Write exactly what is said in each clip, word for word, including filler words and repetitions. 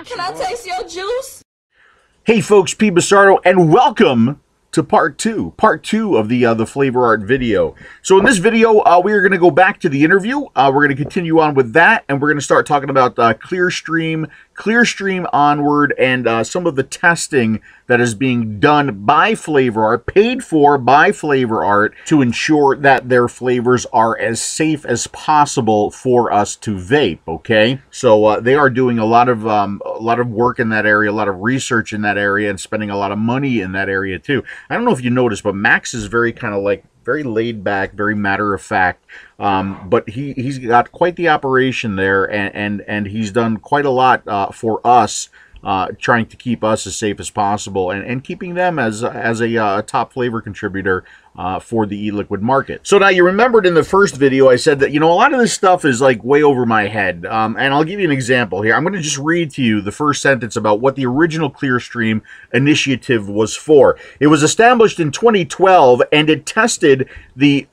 Can I taste your juice? Hey folks, PBusardo, and welcome to part two, part two of the uh, the FlavourArt video. So in this video, uh, we are going to go back to the interview. Uh, we're going to continue on with that, and we're going to start talking about uh, ClearStream, ClearStream Onward, and uh, some of the testing that is being done by FlavourArt, paid for by FlavourArt, to ensure that their flavors are as safe as possible for us to vape. Okay, so uh, they are doing a lot of um, a lot of work in that area, a lot of research in that area, and spending a lot of money in that area too. I don't know if you noticed, but Max is very kind of like very laid back, very matter of fact. Um, but he he's got quite the operation there, and and and he's done quite a lot uh, for us. Uh, trying to keep us as safe as possible, and, and keeping them as as a uh, top flavor contributor uh, for the e-liquid market. So now you remembered in the first video I said that, you know, a lot of this stuff is like way over my head, um, and I'll give you an example here. I'm going to just read to you the first sentence about what the original ClearStream initiative was for. It was established in twenty twelve, and it tested the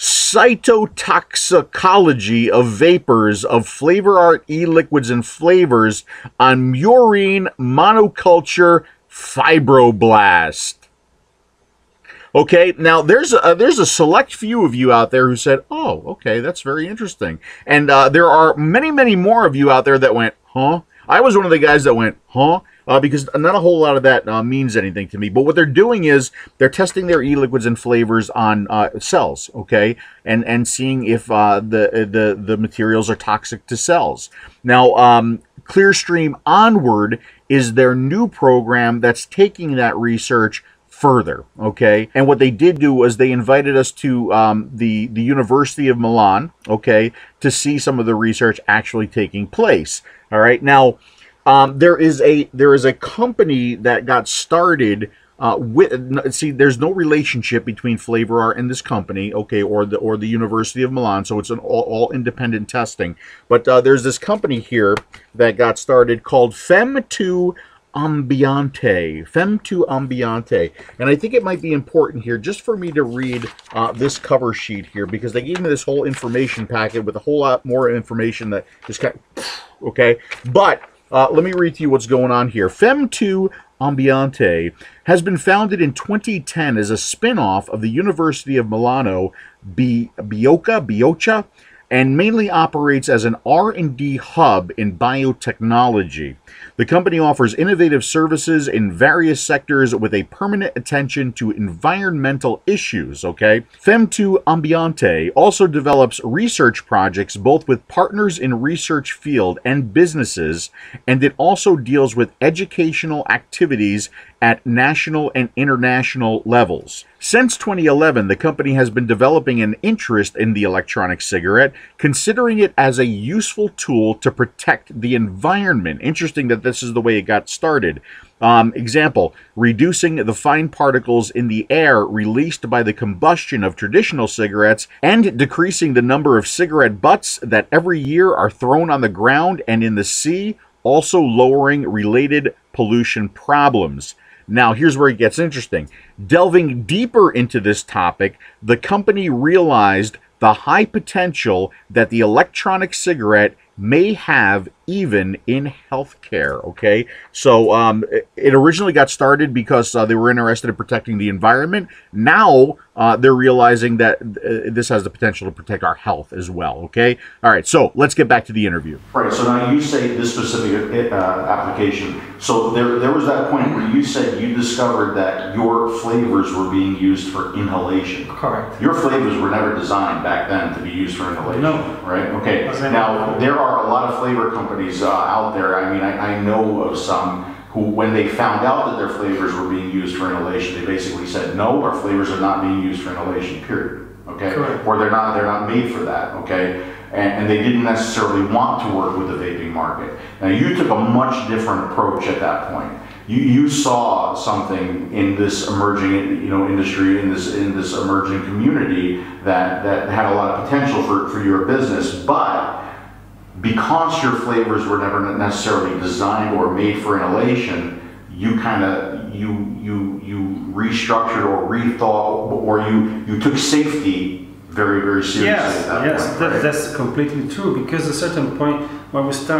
cytotoxicology of vapors of FlavourArt e-liquids and flavors on murine monoculture fibroblast. Okay, now there's a, there's a select few of you out there who said, oh, okay, that's very interesting. And uh, there are many, many more of you out there that went, huh? I was one of the guys that went, huh? Uh, because not a whole lot of that uh, means anything to me. But what they're doing is they're testing their e-liquids and flavors on uh, cells, okay, and and seeing if uh, the the the materials are toxic to cells. Now, um, ClearStream Onward is their new program that's taking that research further, okay? And what they did do was they invited us to um, the the University of Milan, okay, to see some of the research actually taking place. All right, now. Um, there is a there is a company that got started uh, with. See, there's no relationship between FlavourArt and this company, okay, or the or the University of Milan. So it's an all, all independent testing. But uh, there's this company here that got started called Fem two Ambiente. Fem two Ambiente, and I think it might be important here just for me to read uh, this cover sheet here, because they gave me this whole information packet with a whole lot more information that just kind of, okay, but. Uh, let me read to you what's going on here. Fem two Ambiente has been founded in twenty ten as a spin-off of the University of Milano Bioca, Biocha, and mainly operates as an R and D hub in biotechnology. The company offers innovative services in various sectors with a permanent attention to environmental issues, okay? Fem two Ambiente also develops research projects both with partners in research field and businesses, and it also deals with educational activities at national and international levels. Since twenty eleven, the company has been developing an interest in the electronic cigarette, considering it as a useful tool to protect the environment. Interesting that this is the way it got started. Um, example, reducing the fine particles in the air released by the combustion of traditional cigarettes and decreasing the number of cigarette butts that every year are thrown on the ground and in the sea, also lowering related pollution problems. Now, here's where it gets interesting. Delving deeper into this topic, the company realized the high potential that the electronic cigarette may have even in healthcare, okay? So um, it originally got started because uh, they were interested in protecting the environment. Now uh, they're realizing that uh, this has the potential to protect our health as well, okay? All right, so let's get back to the interview. Right, so now you say this specific uh, application. So there, there was that point where you said you discovered that your flavors were being used for inhalation. Correct. Your flavors were never designed back then to be used for inhalation. No. Right, okay. Now, there are a lot of flavor companies uh, out there. I mean, I, I know of some who, when they found out that their flavors were being used for inhalation, they basically said, no, our flavors are not being used for inhalation, period. Okay? Correct. Or they're not, they're not made for that, okay? And, and they didn't necessarily want to work with the vaping market. Now, you took a much different approach at that point. You, you saw something in this emerging, you know, industry, in this in this emerging community that, that had a lot of potential for, for your business, but because your flavors were never necessarily designed or made for inhalation, you kind of you you you restructured or rethought, or you you took safety very very seriously. Yes, at that yes, point, that, right? that's completely true. Because at a certain point when we start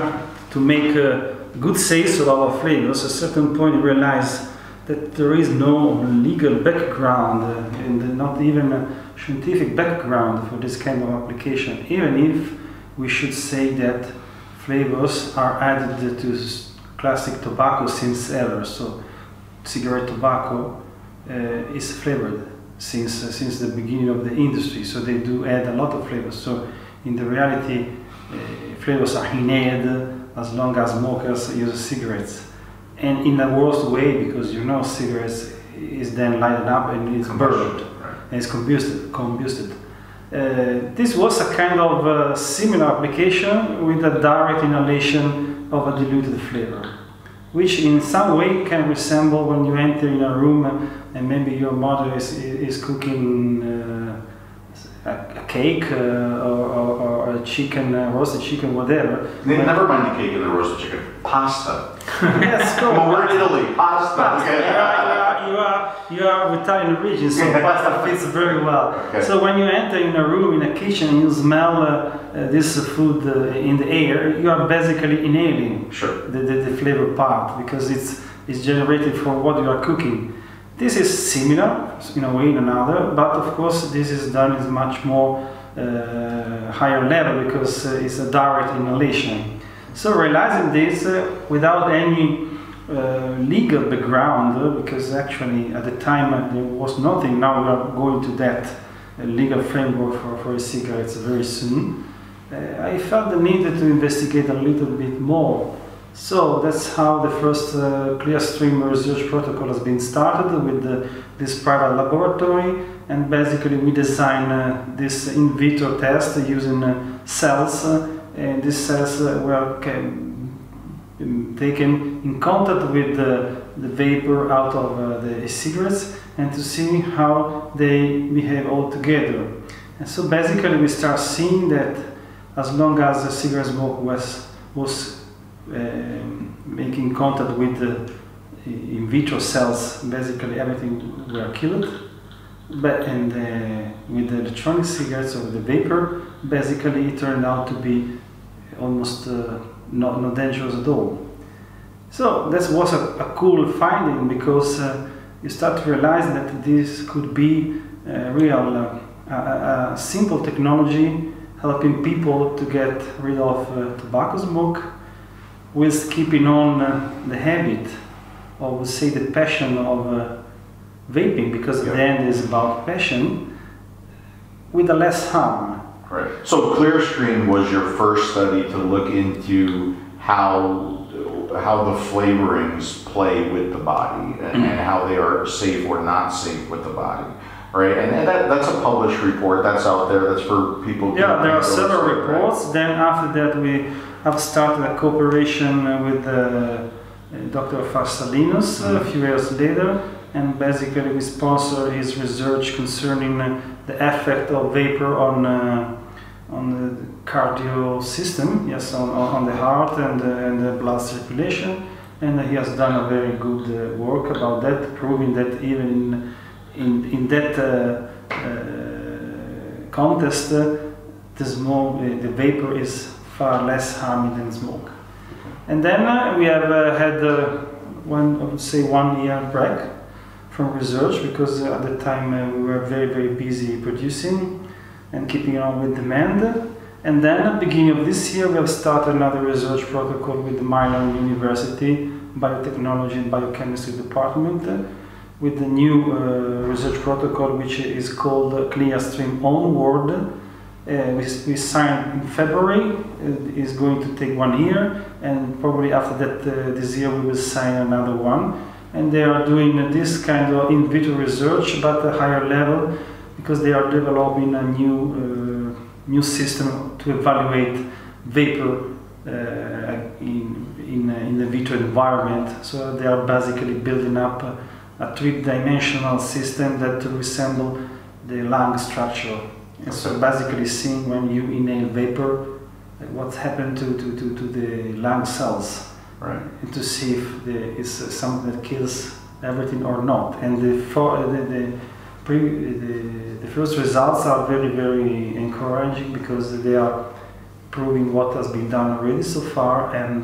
to make uh, good sales of our flavors, at a certain point you realize that there is no legal background uh, and not even a scientific background for this kind of application, even if we should say that flavors are added to classic tobacco since ever. So cigarette tobacco uh, is flavored since uh, since the beginning of the industry, so they do add a lot of flavors. So in the reality, uh, flavors are inhaled as long as smokers use cigarettes, and in a worse way, because you know cigarettes is then lighted up and it's burned, right, and it's combusted. combusted. Uh, this was a kind of uh, similar application with a direct inhalation of a diluted flavor, which in some way can resemble when you enter in a room and maybe your mother is, is cooking uh, a, a cake uh, or, or, or a chicken, uh, roasted chicken, whatever. Never mind the cake and the roasted chicken. Pasta. Yes, go. Well, we're in Italy. Pasta. Pasta. Okay. You are, you are, you are, you are Italian origin, so pasta fits very well. Okay. So when you enter in a room, in a kitchen, and you smell uh, uh, this food uh, in the air, you are basically inhaling Sure. the, the, the flavor part, because it's, it's generated from what you are cooking. This is similar in a way in another, but of course this is done is much more uh, higher level, because uh, it's a direct inhalation. So realizing this uh, without any uh, legal background, uh, because actually at the time uh, there was nothing, now we are going to that uh, legal framework for, for cigarettes very soon, uh, I felt the need to investigate a little bit more. So that's how the first uh, ClearStream research protocol has been started with the, this private laboratory, and basically we design uh, this in vitro test using uh, cells, uh, and these cells uh, were um, taken in contact with the, the vapor out of uh, the cigarettes, and to see how they behave all together. And so basically we start seeing that as long as the cigarette smoke was, was Uh, making contact with the in vitro cells, basically everything were killed. But and uh, with the electronic cigarettes or the vapor, basically it turned out to be almost uh, not, not dangerous at all. So that was a, a cool finding, because uh, you start to realize that this could be a real uh, a, a simple technology helping people to get rid of uh, tobacco smoke, with keeping on uh, the habit, or we'll say the passion of uh, vaping, because at yeah. the end is about passion, with a less harm. Right. So ClearStream was your first study to look into how how the flavorings play with the body, and, mm-hmm. and how they are safe or not safe with the body. Right, and, and that, that's a published report that's out there. That's for people. Yeah, there are several right? reports. Then after that, we have started a cooperation with uh, Doctor Farsalinos mm-hmm. a few years later, and basically we sponsor his research concerning uh, the effect of vapor on uh, on the cardio system, yes, on, on the heart and, uh, and the blood circulation. And he has done a very good uh, work about that, proving that even in In, in that uh, uh, contest, uh, the smoke, uh, the vapor is far less harming than smoke. Okay. And then uh, we have uh, had uh, one, I would say, one year break from research, because uh, at the time uh, we were very, very busy producing and keeping on with demand. And then at the beginning of this year, we have started another research protocol with the Milan University Biotechnology and Biochemistry Department, uh, with the new uh, research protocol, which is called uh, ClearStream Onward. Uh, we, we signed in February. It is going to take one year, and probably after that uh, this year we will sign another one. And they are doing uh, this kind of in vitro research, but at a higher level, because they are developing a new uh, new system to evaluate vapor uh, in in, uh, in the vitro environment. So they are basically building up uh, a three-dimensional system that resemble the lung structure. And so basically seeing when you inhale vapor, what's happened to, to, to, to the lung cells. Right. And to see if there is something that kills everything or not. And the, for, the, the, pre, the, the first results are very, very encouraging, because they are proving what has been done already so far, and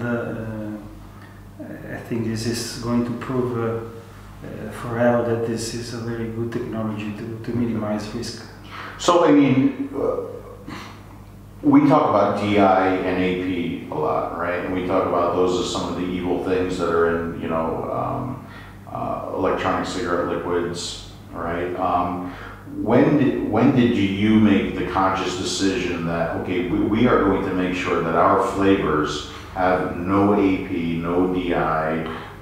uh, I think this is going to prove uh, uh, forever that this is a very good technology to, to minimize risk. So, I mean, uh, we talk about D I and A P a lot, right? And we talk about those as some of the evil things that are in, you know, um, uh, electronic cigarette liquids, right? Um, when did when did you make the conscious decision that, okay, we, we are going to make sure that our flavors have no A P, no D I?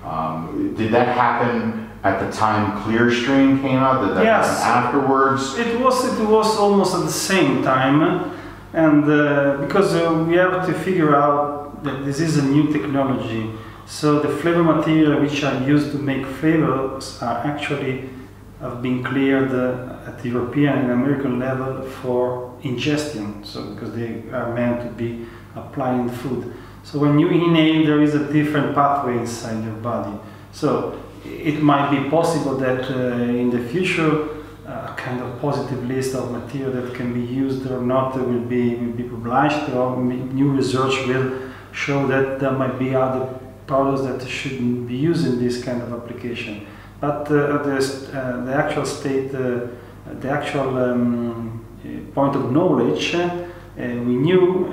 Um, did that happen at the time ClearStream came out? Did that yes. happen afterwards? It was it was almost at the same time. And uh, because uh, we have to figure out that this is a new technology, so the flavor material which are used to make flavors are actually have been cleared uh, at the European and American level for ingestion. So because they are meant to be applied in food. So when you inhale, there is a different pathway inside your body. So it might be possible that uh, in the future, a kind of positive list of material that can be used or not will be will be published, or new research will show that there might be other products that shouldn't be used in this kind of application. But uh, the, uh, the actual state, uh, the actual um, point of knowledge, uh, we knew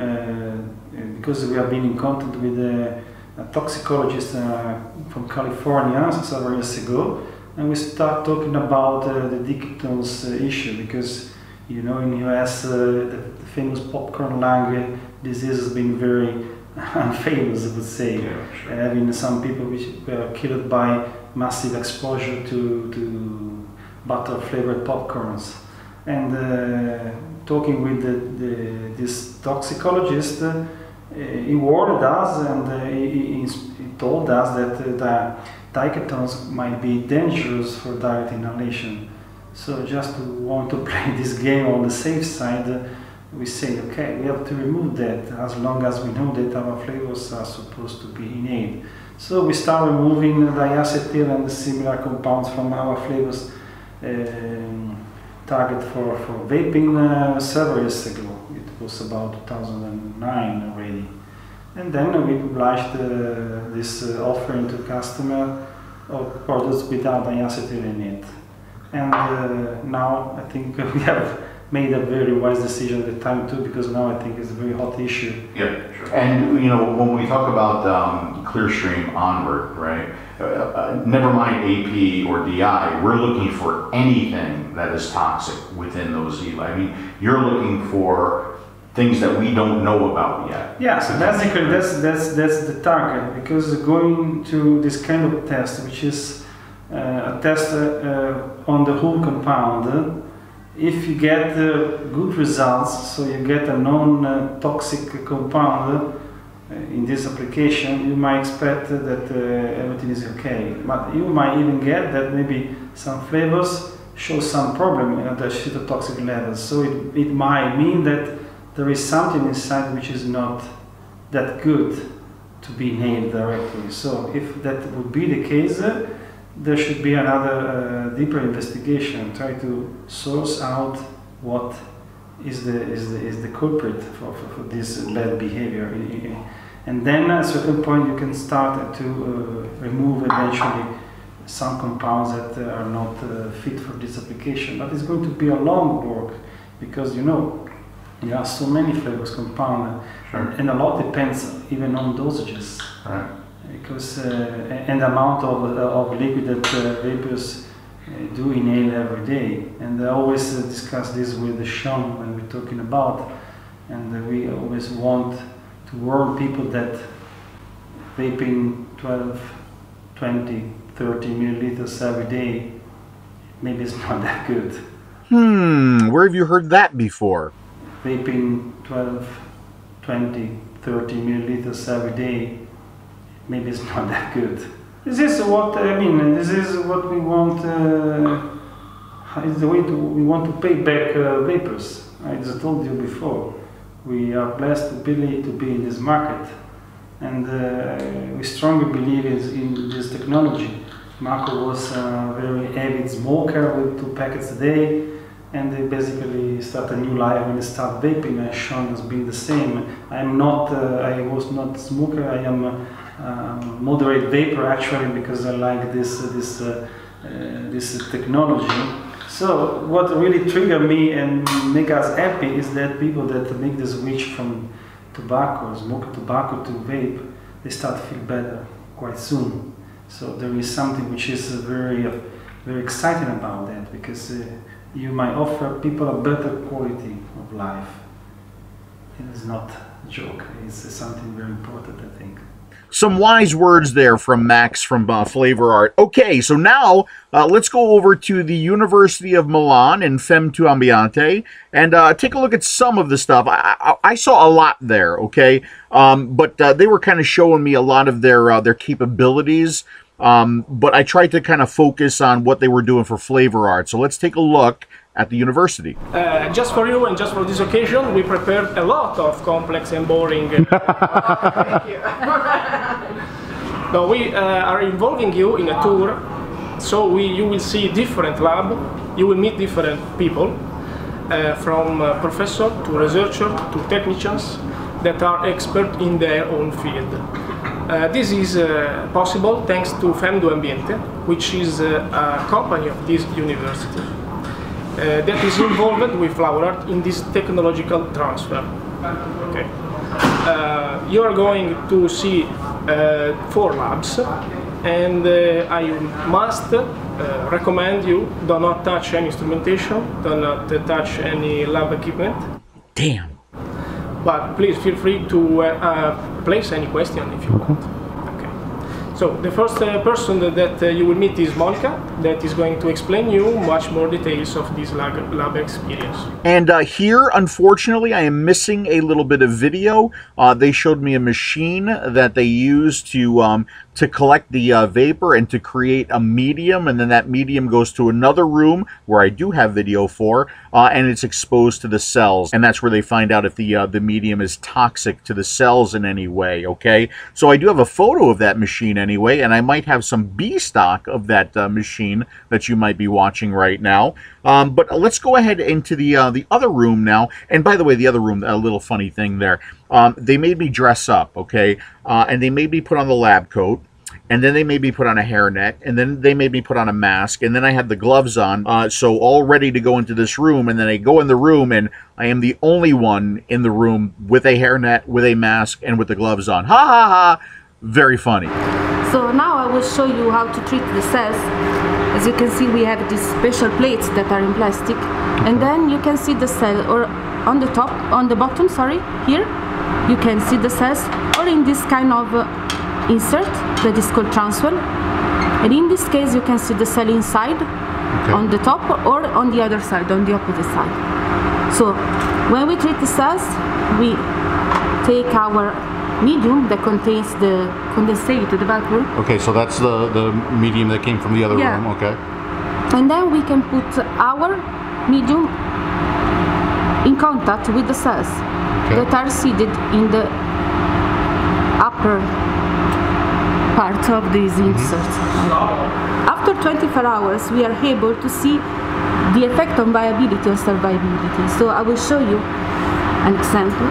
uh, because we have been in contact with a, a toxicologist uh, from California several years ago. And we start talking about uh, the decatones uh, issue, because you know in the U S uh, the famous popcorn lung disease has been very unfamous, I would say. Yeah, sure. uh, I mean, some people which were killed by massive exposure to, to butter flavored popcorns. And uh, talking with the, the, this toxicologist, uh, he warned us, and uh, he, he told us that uh, the decatones might be dangerous for direct inhalation. So just to want to play this game on the safe side, uh, we say, okay, we have to remove that as long as we know that our flavors are supposed to be inhaled. So we start removing diacetyl and similar compounds from our flavors um, target for, for vaping uh, several years ago. It was about two thousand nine already. And then we published uh, this uh, offering to customer of products without diacetyl in it. And uh, now I think we have made a very wise decision at the time too, because now I think it's a very hot issue. Yeah, sure. And you know, when we talk about um, ClearStream Onward, right? Uh, uh, never mind A P or D I, we're looking for anything that is toxic within those E L I. I mean, you're looking for things that we don't know about yet. Yeah, so basically that's that's that's the target, because going to this kind of test, which is uh, a test uh, on the whole compound, uh, if you get uh, good results, so you get a non-toxic compound uh, in this application, you might expect uh, that uh, everything is okay. But you might even get that maybe some flavors show some problem at the cytotoxic levels. So it, it might mean that there is something inside which is not that good to be inhaled directly. So if that would be the case, uh, there should be another uh, deeper investigation, try to source out what is the is the, is the culprit for, for, for this bad behavior. And then at a certain point you can start to uh, remove eventually some compounds that uh, are not uh, fit for this application. But it's going to be a long work, because you know there are so many flavors compound, Sure. and, and a lot depends even on dosages. Right. Because uh, and the amount of, uh, of liquid that uh, vapors uh, do inhale every day. And I always uh, discuss this with Shaun when we're talking about, and uh, we always want to warn people that vaping twelve, twenty, thirty milliliters every day maybe it's not that good. Hmm, where have you heard that before? Vaping twelve, twenty, thirty milliliters every day, maybe it's not that good. This is what I mean. This is what we want. Uh, it's the way to, we want to pay back uh, vapors. I just told you before. We are blessed to be to be in this market, and uh, we strongly believe in, in this technology. Marco was a very avid smoker with two packets a day, and they basically start a new life when they start vaping. And Shaun has been the same. I'm not, uh, I was not a smoker, I am a um, moderate vapor actually, because I like this, this, uh, uh, this technology. So what really triggered me and make us happy is that people that make the switch from tobacco, smoke tobacco to vape, they start to feel better quite soon. So there is something which is very, uh, very exciting about that, because uh, you might offer people a better quality of life. It is not a joke, it's uh, something very important, I think. Some wise words there from Max from uh, FlavourArt. Okay, so now uh, let's go over to the University of Milan and Fem two Ambiente and uh, take a look at some of the stuff. I, I, I saw a lot there, okay? Um, but uh, they were kind of showing me a lot of their, uh, their capabilities. Um, but I tried to kind of focus on what they were doing for FlavourArt. So let's take a look at the university. Uh, just for you and just for this occasion, we prepared a lot of complex and boring. Thank you. No, we uh, are involving you in a tour, so we, you will see different lab, you will meet different people, uh, from uh, professor to researcher to technicians that are expert in their own field. Uh, this is uh, possible thanks to Fem two Ambiente, which is uh, a company of this university. Uh, that is involved with FlavourArt in this technological transfer. Okay. Uh, you are going to see uh, four labs, and uh, I must uh, recommend you do not touch any instrumentation, do not uh, touch any lab equipment. Damn. But please feel free to uh, uh, place any question if you want. So the first uh, person that, that uh, you will meet is Monica, that is going to explain you much more details of this lab, lab experience. And uh, here, unfortunately, I am missing a little bit of video. Uh, they showed me a machine that they use to um, to collect the uh, vapor and to create a medium, and then that medium goes to another room where I do have video for, uh, and it's exposed to the cells, and that's where they find out if the uh, the medium is toxic to the cells in any way. Okay, so I do have a photo of that machine anyway, and I might have some B stock of that uh, machine that you might be watching right now. Um, but let's go ahead into the uh, the other room now. And by the way, the other room, a little funny thing there. Um, they made me dress up, okay, uh, and they made me put on the lab coat. And then they made me put on a hairnet, and then they made me put on a mask, and then I had the gloves on, uh, so all ready to go into this room, and then I go in the room, and I am the only one in the room with a hairnet, with a mask, and with the gloves on. Ha ha ha! Very funny. So now I will show you how to treat the cells. As you can see, we have these special plates that are in plastic, and then you can see the cell, or on the top, on the bottom, sorry, here, you can see the cells, or in this kind of uh, insert that is called transfer, and in this case you can see the cell inside, okay, on the top or on the other side, on the opposite side. So when we treat the cells, we take our medium that contains the condensate, the vapor. Okay, so that's the, the medium that came from the other yeah. room, okay. And then we can put our medium in contact with the cells, okay, that are seated in the upper part of these inserts. After twenty-four hours, we are able to see the effect on viability and survivability. So I will show you an example.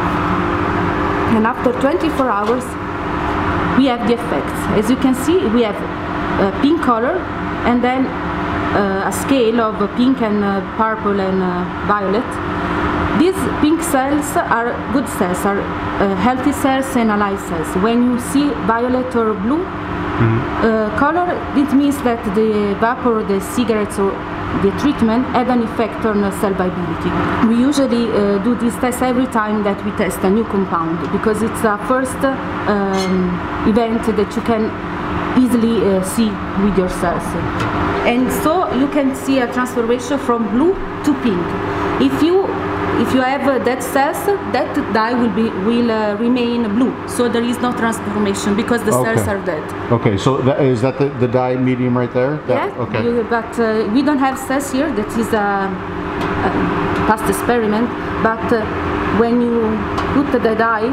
And after twenty-four hours, we have the effects. As you can see, we have a pink color, and then uh, a scale of pink and uh, purple and uh, violet. These pink cells are good cells, are uh, healthy cells and alive cells. When you see violet or blue mm-hmm. uh, color, it means that the vapor, the cigarettes or the treatment had an effect on uh, cell viability. We usually uh, do this test every time that we test a new compound, because it's a first um, event that you can easily uh, see with your cells. And so you can see a transformation from blue to pink. If you If you have uh, dead cells, that dye will be will uh, remain blue. So there is no transformation because the okay. cells are dead. Okay, so that, is that the, the dye medium right there? That, yeah. Okay. You, but uh, we don't have cells here. That is a, a past experiment. But uh, when you put the dye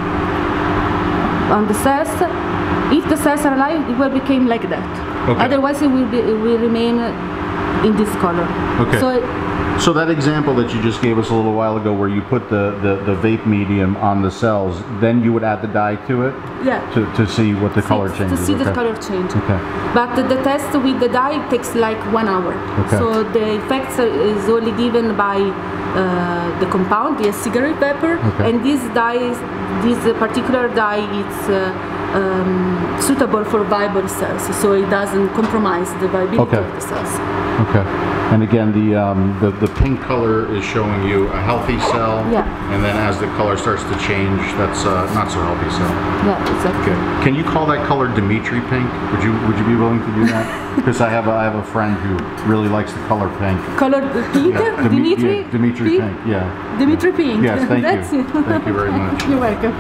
on the cells, if the cells are alive, it will become like that. Okay. Otherwise, it will be it will remain in this color. Okay. So, So that example that you just gave us a little while ago, where you put the, the, the vape medium on the cells, then you would add the dye to it? Yeah. To, to see what the color To changes? see the okay. color change. Okay. But the test with the dye takes like one hour. Okay. So the effects are, is only given by uh, the compound, the cigarette paper, Okay. and this dye, this particular dye, it's uh, um, suitable for viable cells, so it doesn't compromise the viability Okay. of the cells. Okay. And again, the, um, the the pink color is showing you a healthy cell. Yeah. And then as the color starts to change, that's uh, not so healthy cell. Yeah, exactly. Okay. Can you call that color Dimitri pink? Would you Would you be willing to do that? Because I have a, I have a friend who really likes the color pink. Color pink? Yeah, Dimi- Dimitri? yeah, Dimitri pink. Yeah. Dimitri pink. Yes. Thank That's you. it. Thank you very much. You're welcome.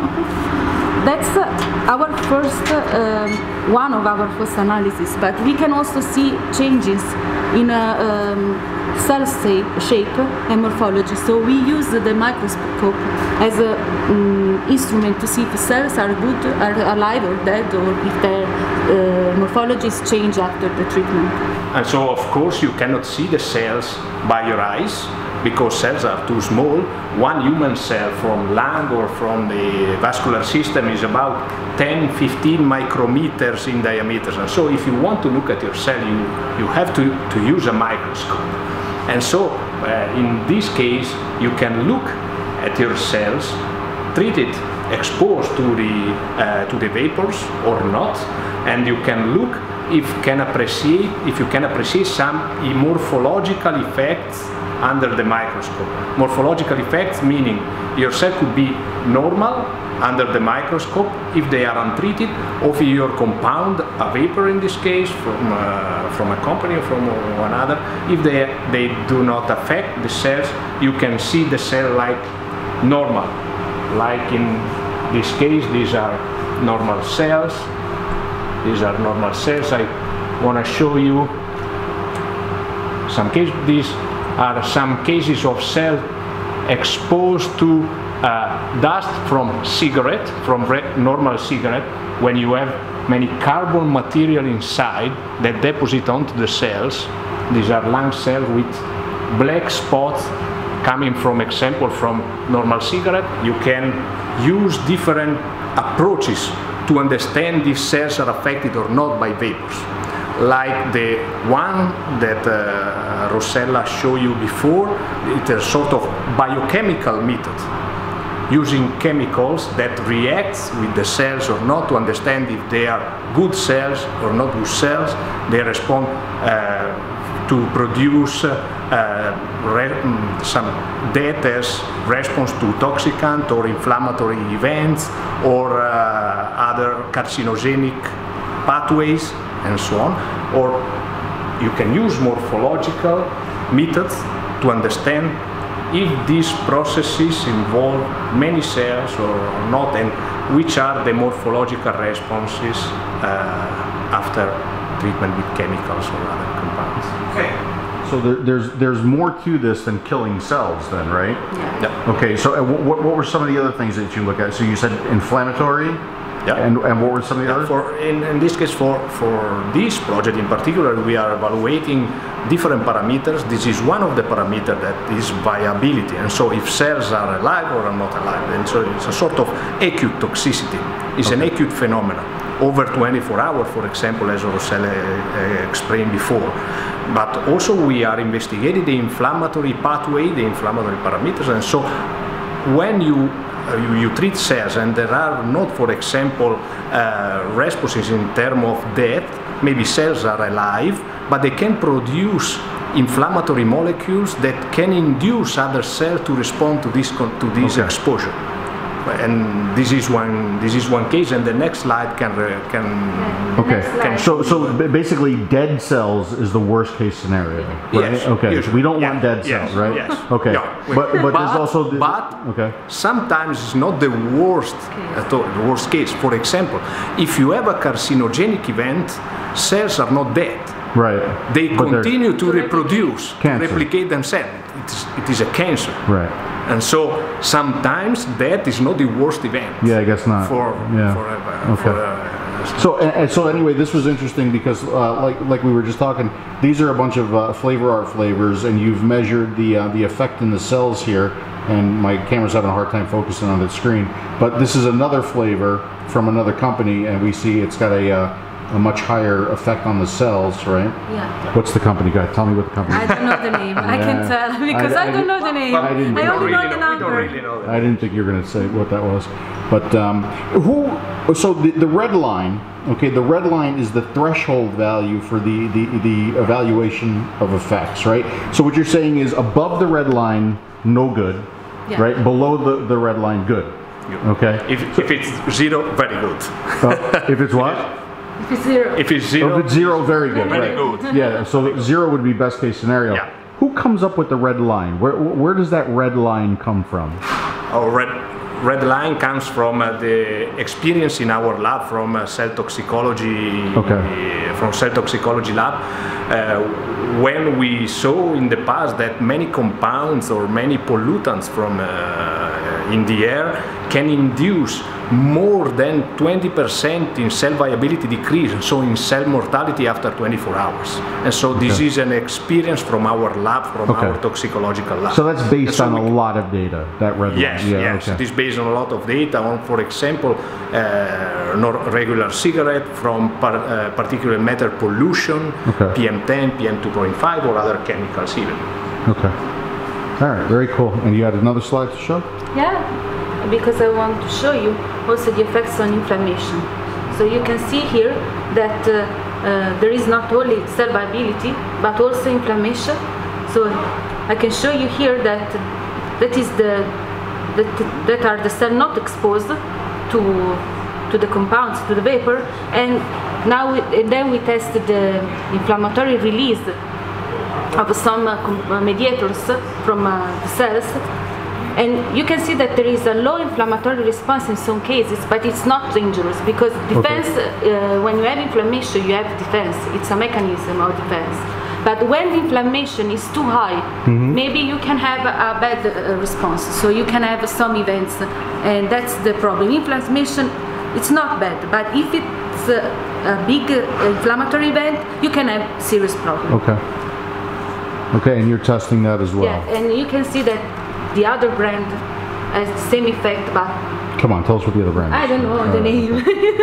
That's uh, our first, um, one of our first analysis, but we can also see changes in a um, cell shape and morphology. So we use the microscope as an um, instrument to see if cells are good, are alive or dead, or if their uh, morphologies change after the treatment. And so, of course, you cannot see the cells by your eyes, because cells are too small. One human cell from lung or from the vascular system is about ten to fifteen micrometers in diameter. And so if you want to look at your cell, you, you have to, to use a microscope. And so uh, in this case, you can look at your cells, treated, exposed to the, uh, to the vapors or not, and you can look if, can appreciate, if you can appreciate some morphological effects under the microscope. Morphological effects meaning your cell could be normal under the microscope if they are untreated, or if your compound, a vapor in this case, from, uh, from a company or from another, if they, they do not affect the cells, you can see the cell like normal. Like in this case, these are normal cells. These are normal cells. I want to show you some cases. These are some cases of cell exposed to uh, dust from cigarette, from normal cigarette, when you have many carbon material inside that deposit onto the cells. These are lung cells with black spots coming from example from normal cigarette. You can use different approaches to understand if cells are affected or not by vapors. Like the one that uh, Rossella showed you before, it's a sort of biochemical method, using chemicals that react with the cells or not to understand if they are good cells or not good cells. They respond uh, to produce uh, re some data response to toxicant or inflammatory events or uh, other carcinogenic pathways and so on. Or you can use morphological methods to understand if these processes involve many cells or not, and which are the morphological responses uh, after treatment with chemicals or other compounds. Okay. So there, there's there's more to this than killing cells, then, right? Yeah. Yeah. Okay. So uh, what what were some of the other things that you look at? So you said inflammatory. Yeah. And, and what were some of the Yeah, others? for, in, in this case, for, for this project in particular, we are evaluating different parameters. This is one of the parameters that is viability. And so if cells are alive or are not alive, and so it's a sort of acute toxicity. It's okay. An acute phenomenon. Over twenty-four hours, for example, as Rossella uh, explained before. But also we are investigating the inflammatory pathway, the inflammatory parameters. And so when you Uh, you, you treat cells and there are not, for example, uh, responses in terms of death, maybe cells are alive, but they can produce inflammatory molecules that can induce other cells to respond to this, to this okay. exposure. And this is one. This is one case, and the next slide can can. Okay. Can so so basically, dead cells is the worst case scenario. Right? Yes. Okay. Usually. We don't yeah. want dead cells, yes. right? Yes. Okay. Yeah. But but, but there's also the, but okay. sometimes it's not the worst at all. The worst case. For example, if you have a carcinogenic event, cells are not dead. Right. They but continue to reproduce, to cancer. replicate themselves. It is, it is a cancer. Right. And so sometimes death is not the worst event. Yeah, I guess not. For yeah. for, uh, okay. for uh, honestly. So, and so anyway, this was interesting because, uh, like like we were just talking, these are a bunch of uh, FlavourArt flavors, and you've measured the uh, the effect in the cells here. And my camera's having a hard time focusing on the screen. But this is another flavor from another company, and we see it's got a uh, a much higher effect on the cells, right? Yeah. What's the company guy? Tell me what the company. I don't know the name. I can tell because I, I, I don't know the name. I didn't I only really know the know, we don't number. really know I didn't think you were going to say what that was. But um, who? So the, the red line. Okay, the red line is the threshold value for the, the the evaluation of effects, right? So what you're saying is above the red line, no good. Yeah. Right? Below the, the red line, good. Okay. If, if it's zero, very good. Uh, if it's what? If it's zero. If it's zero, Oh, if it's zero, very good. very Right. good. Yeah, so zero would be best case scenario. Yeah. Who comes up with the red line? Where where does that red line come from? Our red, red line comes from uh, the experience in our lab from uh, cell toxicology, Okay. uh, from cell toxicology lab, uh, when we saw in the past that many compounds or many pollutants from uh, in the air can induce more than twenty percent in cell viability decrease, so in cell mortality after twenty-four hours. And so this Okay. is an experience from our lab, from Okay. our toxicological lab. So that's based And so on we a lot of data, that red Yes, line. Yeah, yes. okay. It is based on a lot of data on, for example, uh, not regular cigarette from par, uh, particulate matter pollution, Okay. P M ten, P M two point five, or other chemicals even. Okay. All right, very cool. And you had another slide to show? Yeah, because I want to show you also the effects on inflammation. So you can see here that uh, uh, there is not only cell viability, but also inflammation. So I can show you here that that is the that, that are the cells not exposed to to the compounds, to the vapor, and now we, and then we tested the inflammatory release of some uh, com- uh, mediators from uh, the cells. And you can see that there is a low inflammatory response in some cases, but it's not dangerous because defense, okay. uh, when you have inflammation, you have defense. It's a mechanism of defense. But when the inflammation is too high, mm-hmm. maybe you can have a bad uh, response. So you can have some events, and that's the problem. Inflammation, it's not bad, but if it's a, a big uh, inflammatory event, you can have serious problem. Okay. Okay, and you're testing that as well. Yeah, and you can see that the other brand has the same effect, but come on, tell us what the other brand is. I don't know All the right. name.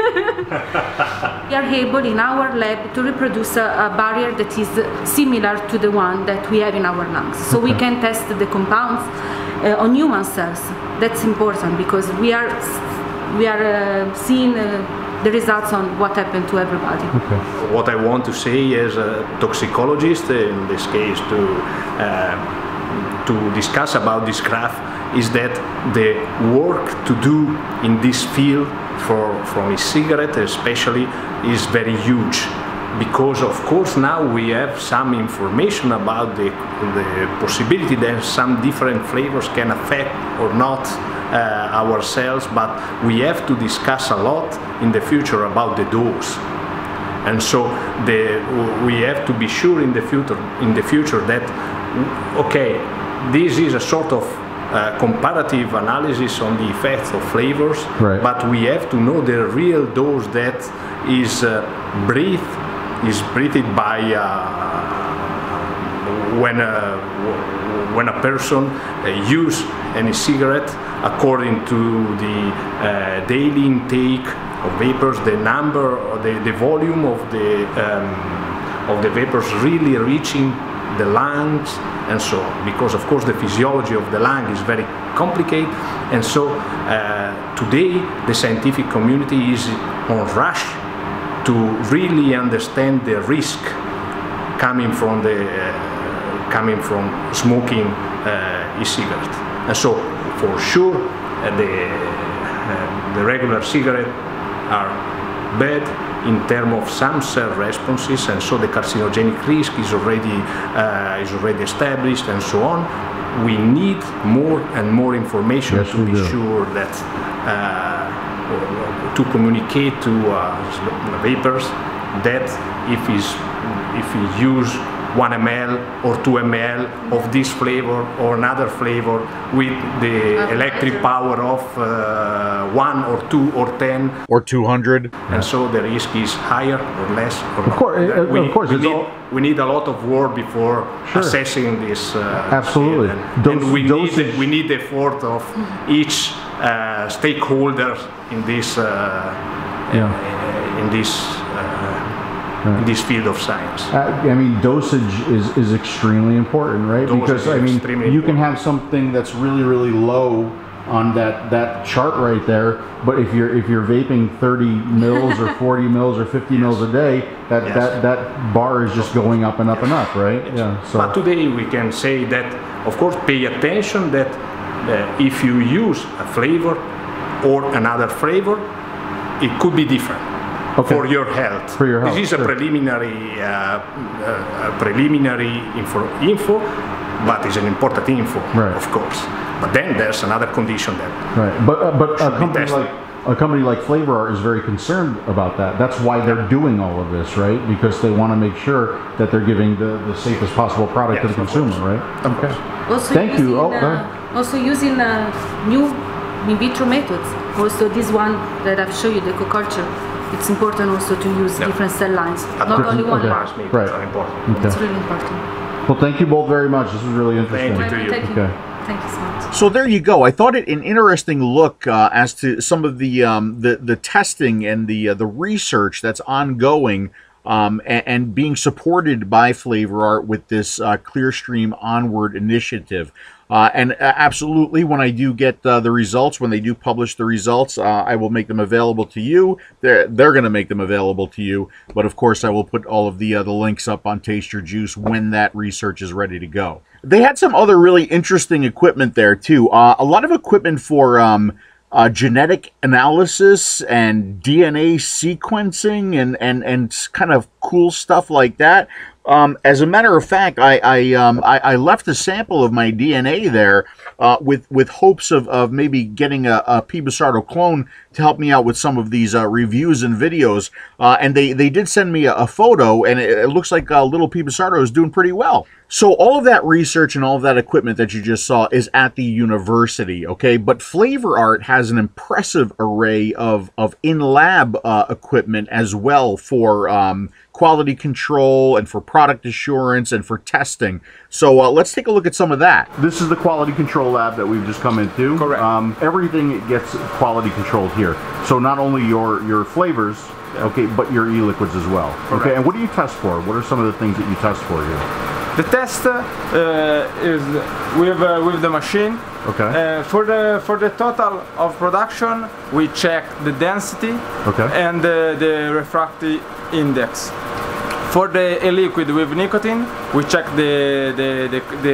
We are able in our lab to reproduce a, a barrier that is similar to the one that we have in our lungs. So okay. we can test the compounds uh, on human cells. That's important because we are we are uh, seeing uh, the results on what happened to everybody. Okay. What I want to say as a toxicologist, in this case, to uh, to discuss about this graph is that the work to do in this field for from e-cigarette especially is very huge, because of course now we have some information about the, the possibility that some different flavors can affect or not uh, our cells, but we have to discuss a lot in the future about the dose. And so the, we have to be sure in the future in the future that okay, this is a sort of uh, comparative analysis on the effects of flavors, right. but we have to know the real dose that is uh, breathed, is breathed by uh, when a when a person uh, use any cigarette according to the uh, daily intake of vapors, the number or the, the volume of the um, of the vapors really reaching the lungs and so on, because of course the physiology of the lung is very complicated, and so uh, today the scientific community is on rush to really understand the risk coming from the uh, coming from smoking uh, e-cigarette. And so for sure uh, the uh, the regular cigarette are bad in terms of some cell responses, and so the carcinogenic risk is already uh, is already established, and so on. We need more and more information yes, to be do. sure that uh, to communicate to uh, vapers that if is if we use one milliliter or two milliliter of this flavor or another flavor with the electric power of uh, one or two or ten or two hundred, and so the risk is higher or less or of course, not. of we, course we, it's need, all... we need a lot of work before Sure. assessing this uh, absolutely and, Dose, and we dosage. need we need the effort of each uh, stakeholder in this uh, yeah. in this in this field of science. Uh, I mean, dosage is, is extremely important, right? Dosage because I mean, you can have something that's really, really low on that, that chart right there, but if you're if you're vaping thirty mils or forty mils or fifty yes. mils a day, that, yes. that that bar is just going up and up and up, right? Yes. Yeah. So. But today we can say that, of course, pay attention that uh, if you use a flavor or another flavor, it could be different. Okay. For your health. For your health. This is sure. a preliminary, uh, uh, a preliminary info, info, but it's an important info, right. of course. But then there's another condition that. Right, but uh, but a company like a company like FlavourArt is very concerned about that. That's why they're doing all of this, right? Because they want to make sure that they're giving the, the safest possible product yes, to the consumer, course. right? Of okay. Course. Also Thank you. Oh, uh, also using uh, new in vitro methods. Also, this one that I've shown you, the co-culture. It's important also to use no. different cell lines, At not only one. Okay. Right. Important. Okay. It's really important. Well, thank you both very much. This was really interesting. Thank you to you. Thank you. Okay. Thank you so much. So there you go. I thought it an interesting look uh, as to some of the um, the the testing and the uh, the research that's ongoing um, and, and being supported by FlavourArt with this uh, ClearStream Onward initiative. Uh, and uh, absolutely, when I do get uh, the results, when they do publish the results, uh, I will make them available to you. They're, they're going to make them available to you. But of course, I will put all of the, uh, the links up on Taste Your Juice when that research is ready to go. They had some other really interesting equipment there, too. Uh, a lot of equipment for um, uh, genetic analysis and D N A sequencing and, and, and kind of cool stuff like that. Um, as a matter of fact, I I, um, I I left a sample of my D N A there uh, with with hopes of, of maybe getting a, a PBusardo clone to help me out with some of these uh, reviews and videos. Uh, and they, they did send me a, a photo, and it, it looks like uh, little PBusardo is doing pretty well. So all of that research and all of that equipment that you just saw is at the university, okay? But FlavourArt has an impressive array of, of in-lab uh, equipment as well for um, quality control and for product assurance and for testing. So uh, let's take a look at some of that. This is the quality control lab that we've just come into. Correct. Um, everything gets quality controlled here. So not only your, your flavors, okay, but your e-liquids as well. Correct. Okay, and what do you test for? What are some of the things that you test for here? The test uh, is with uh, with the machine. Okay. Uh, for the for the total of production, we check the density okay. and the, the refractive index. For the e-liquid with nicotine, we check the the the, the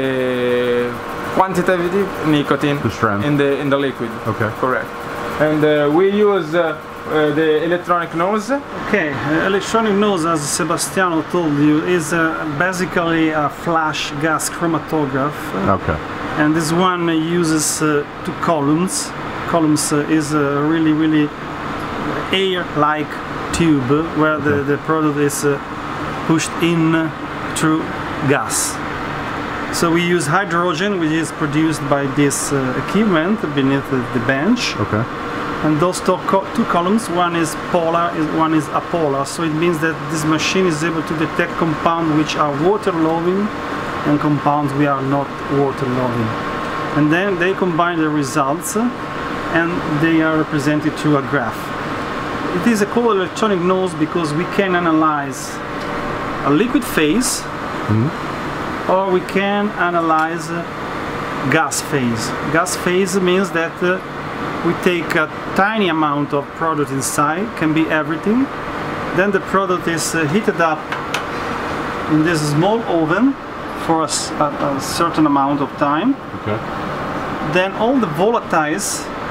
quantitative nicotine the strength. in the in the liquid. Okay. Correct. And uh, we use uh, Uh, the electronic nose. Okay, uh, electronic nose, as Sebastiano told you, is uh, basically a flash gas chromatograph. Okay. And this one uses uh, two columns. Columns uh, is a really, really air-like tube where the, the product is uh, pushed in through gas. So we use hydrogen, which is produced by this uh, equipment beneath the bench. Okay. And those two, co two columns, one is polar, one is apolar. So it means that this machine is able to detect compounds which are water-loving and compounds which are not water-loving. And then they combine the results and they are represented through a graph. It is a called electronic nose because we can analyze a liquid phase mm-hmm. or we can analyze gas phase. Gas phase means that uh, we take a tiny amount of product inside, can be everything. Then the product is uh, heated up in this small oven for a, a, a certain amount of time. Okay. Then all the volatiles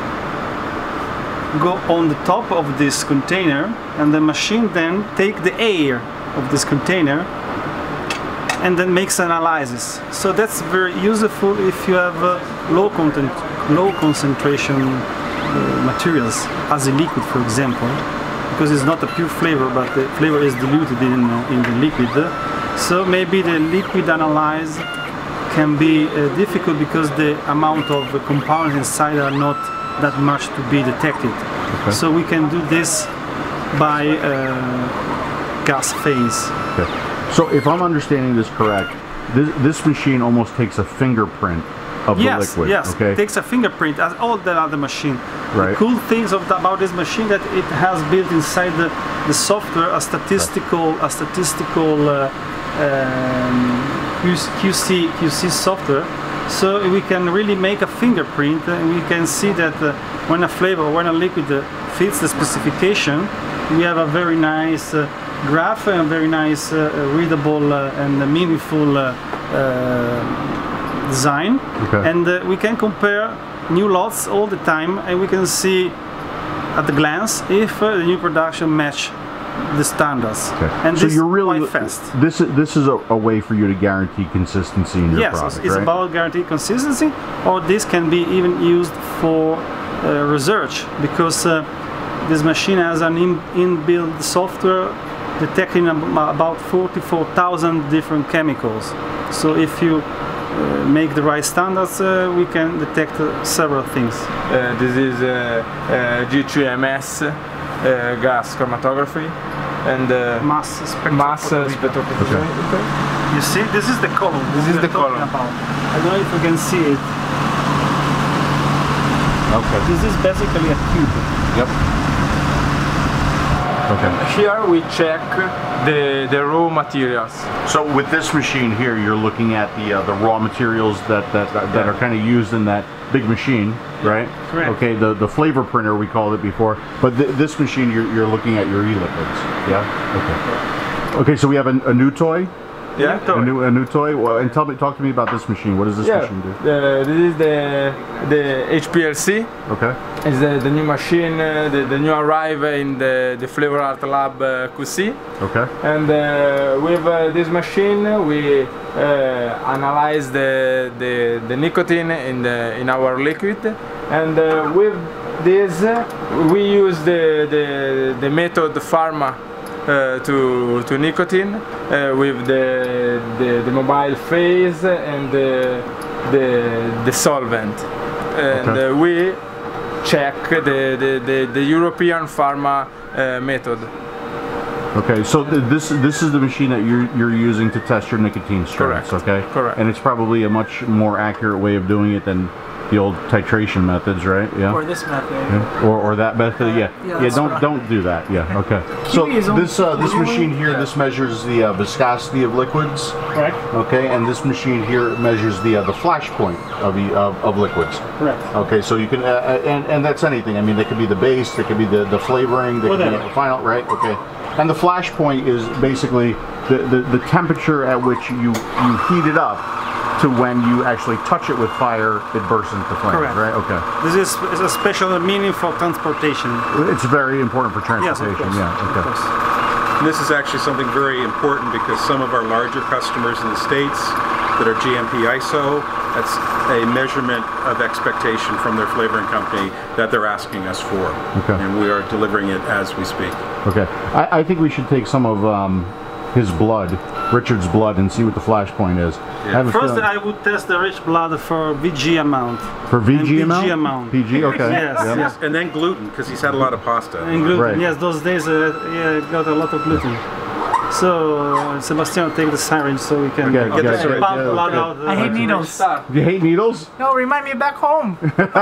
go on the top of this container, and the machine then take the air of this container and then makes analysis. So that's very useful if you have uh, low content, low concentration Uh, materials, as a liquid, for example, because it's not a pure flavor, but the flavor is diluted in uh, in the liquid. So maybe the liquid analyze can be uh, difficult because the amount of the compounds inside are not that much to be detected. Okay. So we can do this by uh, gas phase. Okay. So if I'm understanding this correct, this, this machine almost takes a fingerprint of yes, the liquid. Yes, okay? It takes a fingerprint as all the other machine. Right. The cool things of the, about this machine that it has built inside the, the software a statistical a statistical uh, um, Q C Q C software. So we can really make a fingerprint, and we can see that uh, when a flavor, when a liquid uh, fits the specification, we have a very nice uh, graph and a very nice uh, readable uh, and meaningful uh, uh, design. Okay. And uh, we can compare new lots all the time, and we can see at a glance if uh, the new production match the standards. Okay. And so this you're really quite fast. This is this is a, a way for you to guarantee consistency in your yes, product. Yes, it's right? about guaranteed consistency, or this can be even used for uh, research, because uh, this machine has an in inbuilt software detecting about forty-four thousand different chemicals. So if you uh, make the right standards, uh, we can detect uh, several things. Uh, this is uh, uh, G three M S. Uh, gas chromatography and uh, mass spectrophotometry. Okay. You see, this is the column. This is the column. About. I don't know if you can see it. Okay. This is basically a cube. Yep. Okay. Here we check the the raw materials. So with this machine here, you're looking at the uh, the raw materials that that that, that are kind of used in that big machine, right? Correct. Okay, the the flavor printer we called it before, but th this machine you're you're looking at your e-liquids. Yeah. Okay. Okay, so we have a, a new toy. Yeah. A new a new toy. Well, and tell me, talk to me about this machine. What does this yeah. machine do? Uh, this is the the H P L C. Okay. It's the, the new machine, uh, the, the new arrive in the the FlavourArt Lab uh, Q C. Okay. And uh, with uh, this machine, we uh, analyze the, the the nicotine in the in our liquid, and uh, with this uh, we use the the the method pharma. Uh, to to nicotine uh, with the, the the mobile phase and the the, the solvent, and okay. uh, we check the, the, the, the European pharma uh, method. Okay, so th this this is the machine that you're you're using to test your nicotine strengths. Correct. Okay. Correct. And it's probably a much more accurate way of doing it than the old titration methods, right? Yeah. Or this method. Yeah. Or, or that method, yeah. Yeah, Yeah, don't right. don't do that. Yeah. Okay. So this uh, this machine here, this measures the uh, viscosity of liquids. Correct. Okay, and this machine here measures the uh, the flash point of the of, of liquids. Correct. Okay, so you can uh, and and that's anything. I mean, they could be the base, they could be the the flavoring, they could be the final, right? Okay. And the flash point is basically the, the the temperature at which you you heat it up to when you actually touch it with fire, it bursts into flame. Correct. Right? Okay. This is, is a special meaning for transportation. It's very important for transportation. Yes, of course. Yeah. Okay. Of course. This is actually something very important because some of our larger customers in the States that are G M P I S O, that's a measurement of expectation from their flavoring company that they're asking us for. Okay. And we are delivering it as we speak. Okay. I, I think we should take some of um, his blood, Richard's blood, and see what the flash point is. Yeah. I have a First, feeling- I would test the rich blood for V G amount. For V G and amount? V G amount. V G, okay. Yes, Yep. yes. And then gluten, because he's had a lot of pasta. And gluten, Right. yes, those days uh, yeah, got a lot of gluten. So, uh, Sebastian, take the syringe so we can Okay, get okay, the okay, pump yeah, blood okay. out. uh, I hate needles. You hate needles? No, remind me of back home.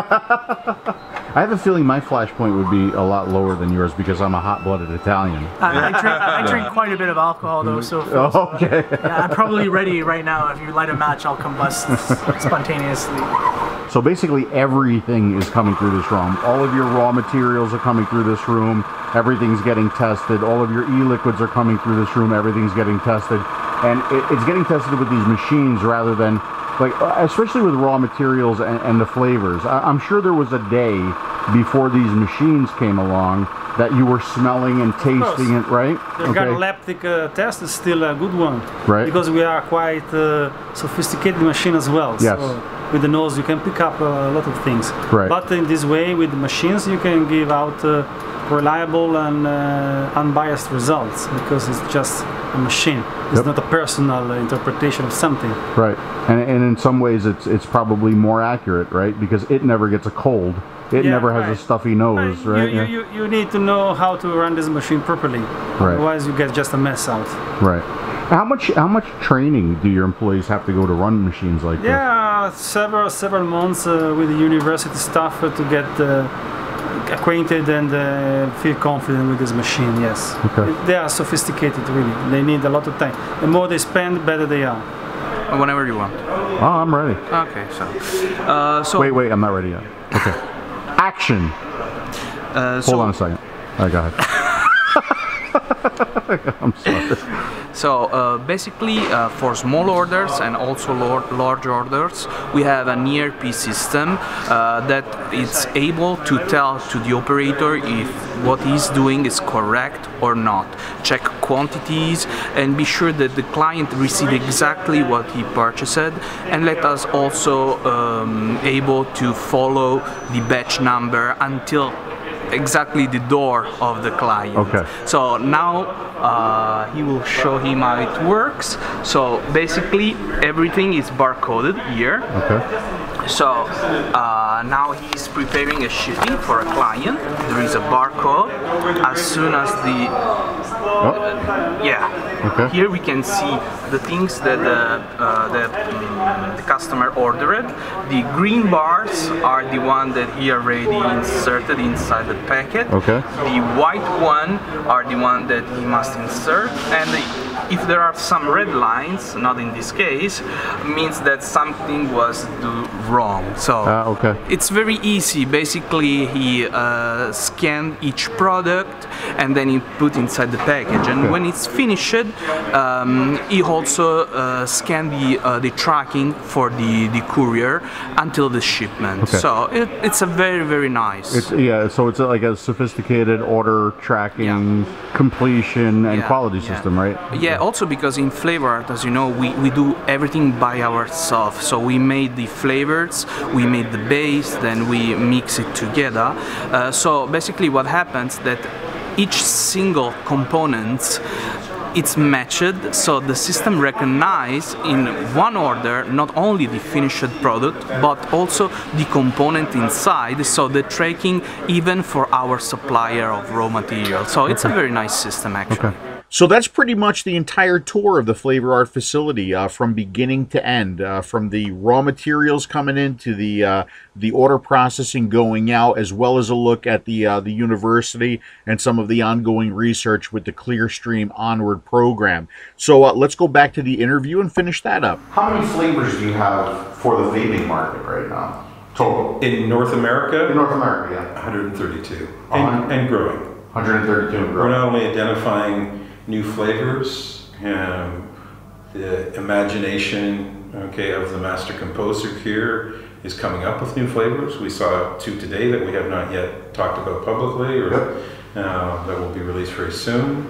I have a feeling my flash point would be a lot lower than yours because I'm a hot-blooded Italian. I, I, drink, I drink quite a bit of alcohol though, so Oh, okay. yeah, I'm probably ready right now. If you light a match, I'll combust spontaneously. So basically everything is coming through this room. All of your raw materials are coming through this room. Everything's getting tested. All of your e-liquids are coming through this room. Everything's getting tested. And it, it's getting tested with these machines rather than, like, especially with raw materials and, and the flavors. I, I'm sure there was a day before these machines came along that you were smelling and tasting it, right? The organoleptic uh, test is still a good one. Right. Because we are quite uh, sophisticated machine as well. Yes. So with the nose you can pick up a lot of things. Right. But in this way, with the machines, you can give out uh, reliable and uh, unbiased results, because it's just a machine. It's yep. not a personal interpretation of something. Right, and, and in some ways it's it's probably more accurate, right? Because it never gets a cold. It yeah, never has right. a stuffy nose, right? right? You, yeah. you, you need to know how to run this machine properly. Right. Otherwise you get just a mess out. Right. How much how much training do your employees have to go to run machines like yeah, this? Yeah, several several months uh, with the university staff uh, to get uh, acquainted and uh, feel confident with this machine. Yes. Okay. They are sophisticated, really. They need a lot of time. The more they spend, the better they are. Whenever you want. Oh, I'm ready. Okay, so. Uh, so wait, wait, I'm not ready yet. Okay. Action. Uh, Hold so on a second. All right, go ahead. I'm sorry. So uh, basically, uh, for small orders and also large orders, we have an E R P system uh, that is able to tell to the operator if what he's doing is correct or not. Check quantities and be sure that the client receives exactly what he purchased, and let us also um, able to follow the batch number until exactly the door of the client. Okay. So now uh, he will show him how it works. So basically everything is barcoded here. Okay. So uh, now he's preparing a shipping for a client. There is a barcode. As soon as the oh. uh, yeah, okay. Here we can see the things that the, uh, the, um, the customer ordered. The green bars are the one that he already inserted inside the packet. Okay. The white one are the one that he must insert, and the, if there are some red lines, not in this case, means that something was do wrong. So uh, okay. It's very easy. Basically, he uh, scanned each product and then he put inside the package. And okay. when it's finished, um, he also uh, scanned the uh, the tracking for the the courier until the shipment. Okay. So it, it's a very very nice. It's, yeah. So it's like a sophisticated order tracking, yeah. completion, and yeah. quality yeah. system, right? Yeah. Also because in FlavourArt, as you know, we, we do everything by ourselves. So we made the flavors, we made the base, then we mix it together. Uh, so basically what happens that each single component it's matched, so the system recognizes in one order not only the finished product but also the component inside, so the tracking even for our supplier of raw material. So it's okay. a very nice system actually. Okay. So that's pretty much the entire tour of the FlavourArt facility, uh, from beginning to end, uh, from the raw materials coming in to the uh, the order processing going out, as well as a look at the uh, the university and some of the ongoing research with the ClearStream Onward program. So uh, let's go back to the interview and finish that up. How many flavors do you have for the vaping market right now? Total. In North America? In North America, yeah. one hundred thirty-two. Uh, and, and growing. one hundred thirty-two and growing. We're not only identifying new flavors, um, the imagination, okay, of the master composer here is coming up with new flavors. We saw two today that we have not yet talked about publicly, or yep. uh, that will be released very soon.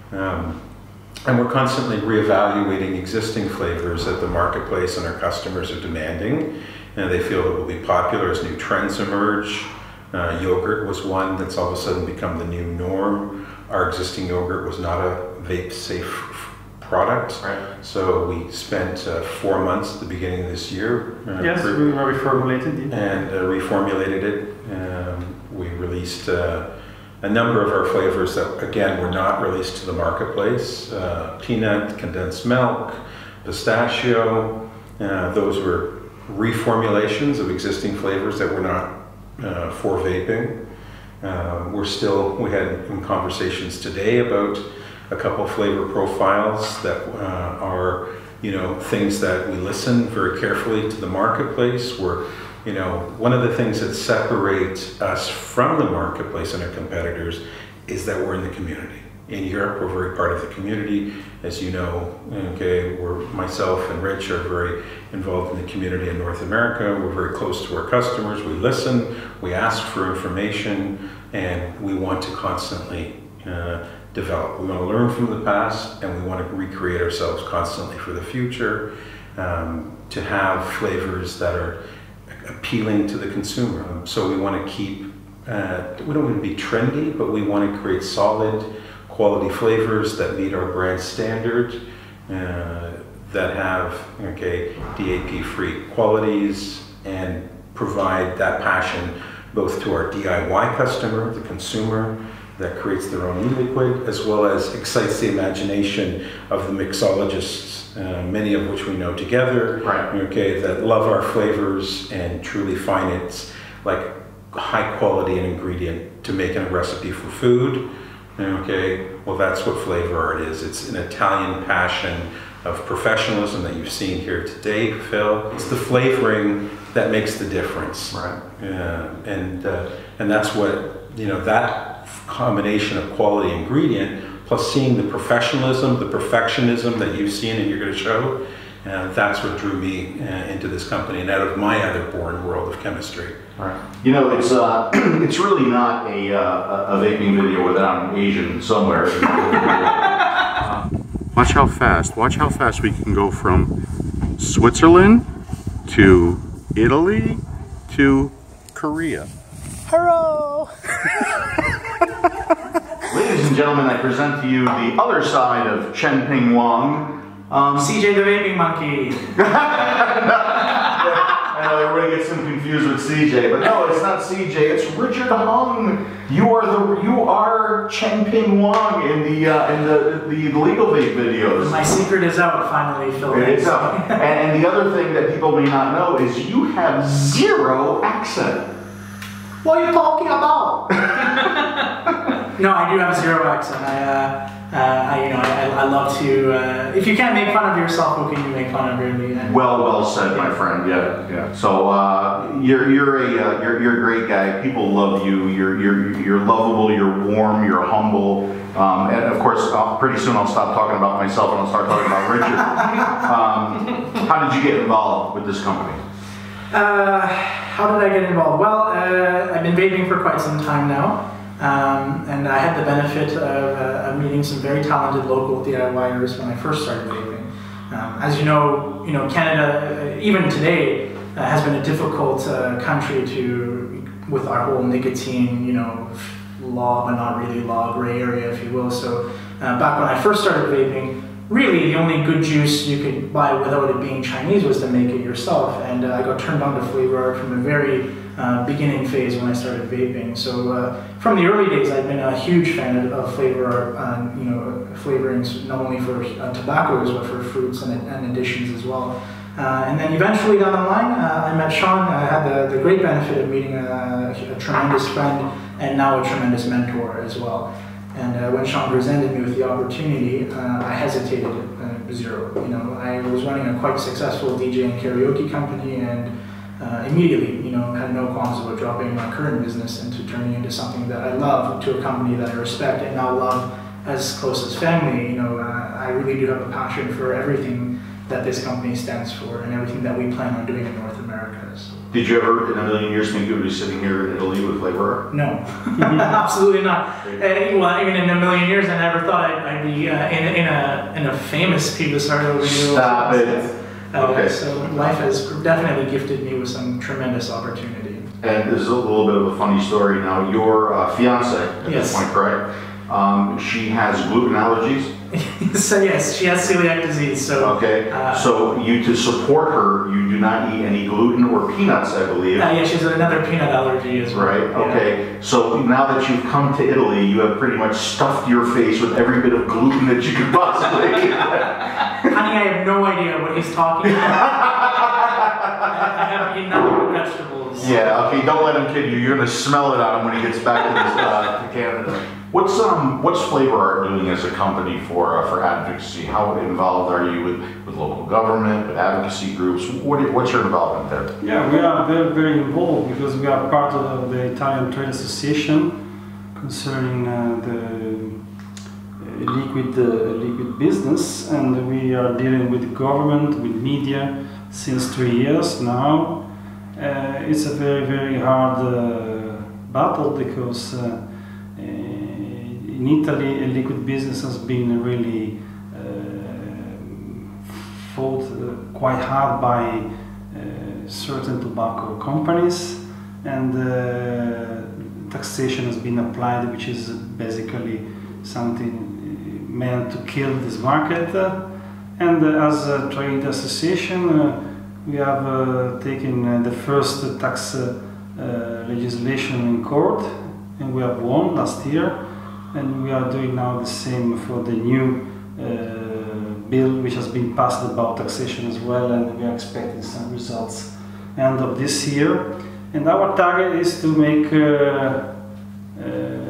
Um, and we're constantly reevaluating existing flavors that the marketplace and our customers are demanding, and they feel it will be popular as new trends emerge. Uh, yogurt was one that's all of a sudden become the new norm. Our existing yogurt was not a vape-safe product, right. So we spent uh, four months at the beginning of this year. Uh, yes, we reformulated it. And uh, reformulated it. Um, we released uh, a number of our flavors that, again, were not released to the marketplace. Uh, peanut, condensed milk, pistachio. Uh, those were reformulations of existing flavors that were not uh, for vaping. Uh, we're still, we had in conversations today about a couple of flavor profiles that uh, are, you know, things that we listen very carefully to the marketplace. We're, you know, one of the things that separate us from the marketplace and our competitors is that we're in the community. In Europe, we're very part of the community. As you know, okay, we're, myself and Rich are very involved in the community in North America. We're very close to our customers. We listen, we ask for information, and we want to constantly uh, develop. We want to learn from the past, and we want to recreate ourselves constantly for the future, um, to have flavors that are appealing to the consumer. So we want to keep uh, we don't want to be trendy, but we want to create solid quality flavors that meet our brand standard, uh, that have, okay, D A P-free qualities and provide that passion both to our D I Y customer, the consumer, that creates their own e-liquid, as well as excites the imagination of the mixologists, uh, many of which we know together, right. okay, that love our flavors and truly find it's like high quality an ingredient to make a recipe for food. Okay, well that's what FlavourArt is. It's an Italian passion of professionalism that you've seen here today, Phil. It's the flavoring that makes the difference. Right. Yeah, and uh, and that's what, you know, that combination of quality ingredient plus seeing the professionalism, the perfectionism that you've seen and you're going to show, uh, that's what drew me uh, into this company and out of my other born world of chemistry. Right. You know, it's uh, it's really not a uh, a vaping video without an Asian somewhere. uh, Watch how fast, watch how fast we can go from Switzerland to Italy to Korea. Hello! Ladies and gentlemen, I present to you the other side of Chen Ping Wang. Um, C J the Vaping Monkey. I know everybody gets him confused with C J, but no, it's not C J. It's Richard Hung. You are the you are Chen Ping Wang in the uh, in the, the the legal vape videos. My secret is out finally, Phil. It's out. and, and the other thing that people may not know is you have zero accent. What are you talking about? No, I do have a zero accent. I, uh, uh, I you know, I, I love to. Uh, if you can't make fun of yourself, who can you make fun of? Really? And, well, well said, my friend. Yeah, yeah. So uh, you're you're a uh, you're you're a great guy. People love you. You're you're you're lovable. You're warm. You're humble. Um, and of course, uh, pretty soon I'll stop talking about myself and I'll start talking about Richard. um, how did you get involved with this company? Uh, how did I get involved? Well, uh, I've been vaping for quite some time now, um, and I had the benefit of, uh, of meeting some very talented local DIYers when I first started vaping. Um, as you know, you know Canada, uh, even today, uh, has been a difficult uh, country to, with our whole nicotine, you know, law but not really law, gray area, if you will. So uh, back when I first started vaping, really, the only good juice you could buy without it being Chinese was to make it yourself, and uh, I got turned on to FlavourArt from a very uh, beginning phase when I started vaping. So uh, from the early days, I've been a huge fan of, of FlavourArt, uh, you know, flavorings not only for uh, tobaccos but for fruits and, and additions as well. Uh, and then eventually down the line, uh, I met Shaun. I had the, the great benefit of meeting a, a tremendous friend and now a tremendous mentor as well. And uh, when Shaun presented me with the opportunity, uh, I hesitated uh, zero. You know, I was running a quite successful D J and karaoke company, and uh, immediately, you know, had no qualms about dropping my current business into turning into something that I love, to a company that I respect and now love as close as family. You know, uh, I really do have a passion for everything that this company stands for and everything that we plan on doing in North America. So. Did you ever, in a million years, think you would be sitting here in Italy with FlavourArt? No, absolutely not. Uh, well, even in a million years, I never thought I'd, I'd be uh, in, in a in a famous PBusardo video. Stop it. Uh, Okay. So life has definitely gifted me with some tremendous opportunity. And this is a little bit of a funny story. Now, your uh, fiance, at Yes. this point, correct? Um, she has gluten allergies. So yes, she has celiac disease. So Okay. uh, so you, to support her, you do not eat any gluten or peanuts, I believe. Uh, yeah, she has another peanut allergy as well. Right, Yeah. okay. So now that you've come to Italy, you have pretty much stuffed your face with every bit of gluten that you could possibly eat. Honey, I have no idea what he's talking about. I, I haven't eaten nothing but vegetables. Yeah, okay, don't let him kid you. You're going to smell it on him when he gets back to, this, uh, to Canada. What's um what's FlavourArt doing as a company for uh, for advocacy? How involved are you with, with local government, with advocacy groups? What, what's your involvement there? Yeah, we are very, very involved because we are part of the Italian Trade Association concerning uh, the uh, liquid uh, liquid business, and we are dealing with the government, with media since three years now. Uh, it's a very, very hard uh, battle because uh, in Italy, a liquid business has been really uh, fought uh, quite hard by uh, certain tobacco companies, and uh, taxation has been applied, which is basically something meant to kill this market. And as a trade association, uh, we have uh, taken uh, the first uh, tax uh, uh, legislation in court, and we have won last year. And we are doing now the same for the new uh, bill, which has been passed about taxation as well, and we are expecting some results end of this year. And our target is to make uh, uh,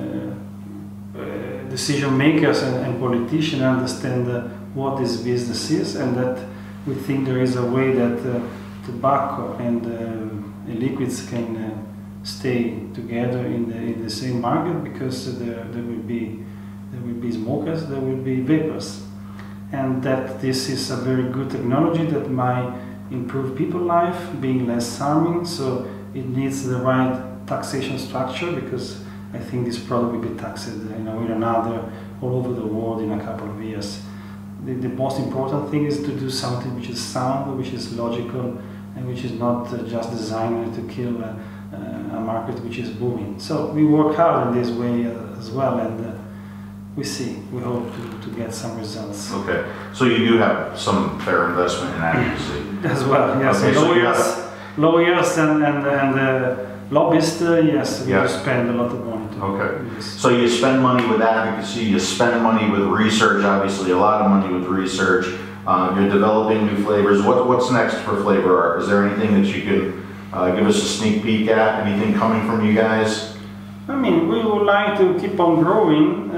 uh, decision makers and, and politicians understand uh, what this business is, and that we think there is a way that uh, tobacco and uh, liquids can uh, stay together in the, in the same market, because there, there will be there will be smokers, there will be vapors, and that this is a very good technology that might improve people's life, being less harming. So it needs the right taxation structure, because I think this product will be taxed in a way or another all over the world in a couple of years. The, the most important thing is to do something which is sound, which is logical, and which is not uh, just designed to kill uh, uh, a market which is booming. So we work hard in this way uh, as well, and uh, we see, we hope to, to get some results. Okay, so you do have some fair investment in advocacy. As well, yes. Okay, so lawyers, lawyers and, and, and uh, lobbyists, uh, yes, we yes. spend a lot of money. To okay, so you spend money with advocacy, you spend money with research, obviously a lot of money with research. Uh, you're developing new flavors. What, what's next for FlavourArt? Is there anything that you can uh, give us a sneak peek at? Anything coming from you guys? I mean, we would like to keep on growing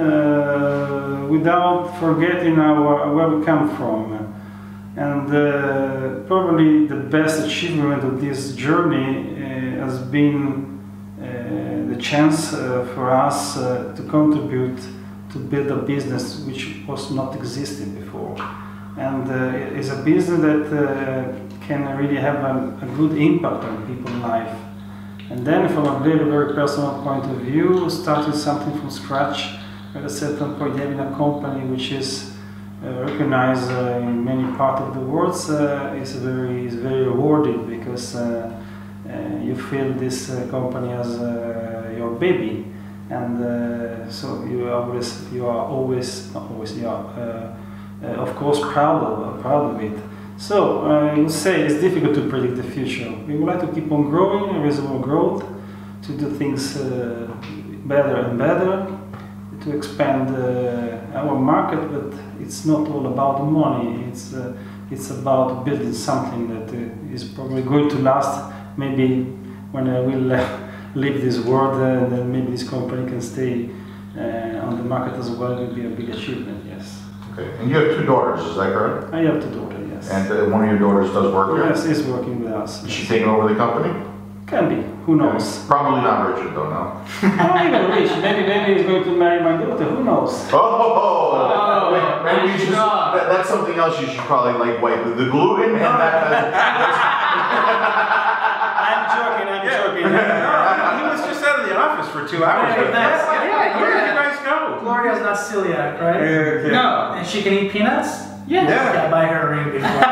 uh, without forgetting our, where we come from. And uh, probably the best achievement of this journey uh, has been uh, the chance uh, for us uh, to contribute to build a business which was not existing before. And uh, it's a business that uh, can really have a, a good impact on people's life. And then from a very, very personal point of view, starting something from scratch, at a certain point having a company which is uh, recognized uh, in many parts of the world uh, is very, is very rewarding, because uh, uh, you feel this uh, company as uh, your baby, and uh, so you are always, you are always, not always, you are uh, uh, of course proud of, proud of it. So uh, I would say it's difficult to predict the future. We would like to keep on growing, reasonable growth, to do things uh, better and better, to expand uh, our market, but it's not all about the money. It's uh, it's about building something that uh, is probably going to last. Maybe when I will uh, leave this world, uh, then maybe this company can stay uh, on the market as well. It will be a big achievement, yes. Okay, and you have two daughters, is that correct? I have two daughters, yes. And uh, one of your daughters does work here? Yes, is working with us. Is she taking over the company? Can be, who knows? Yeah. Probably not Richard though, no? Not even rich, maybe, maybe he's going to marry my daughter, who knows? Oh, oh, oh maybe you should, that, that's something else you should probably like wipe the gluten and that. I'm joking, I'm yeah. joking. No, he was just out of the office for two hours. Yeah, nice. yeah, yeah, Where did you guys go? Gloria's not celiac, right? Yeah, yeah. No. And she can eat peanuts? Yes. Yeah. Yeah, buy her a ring before.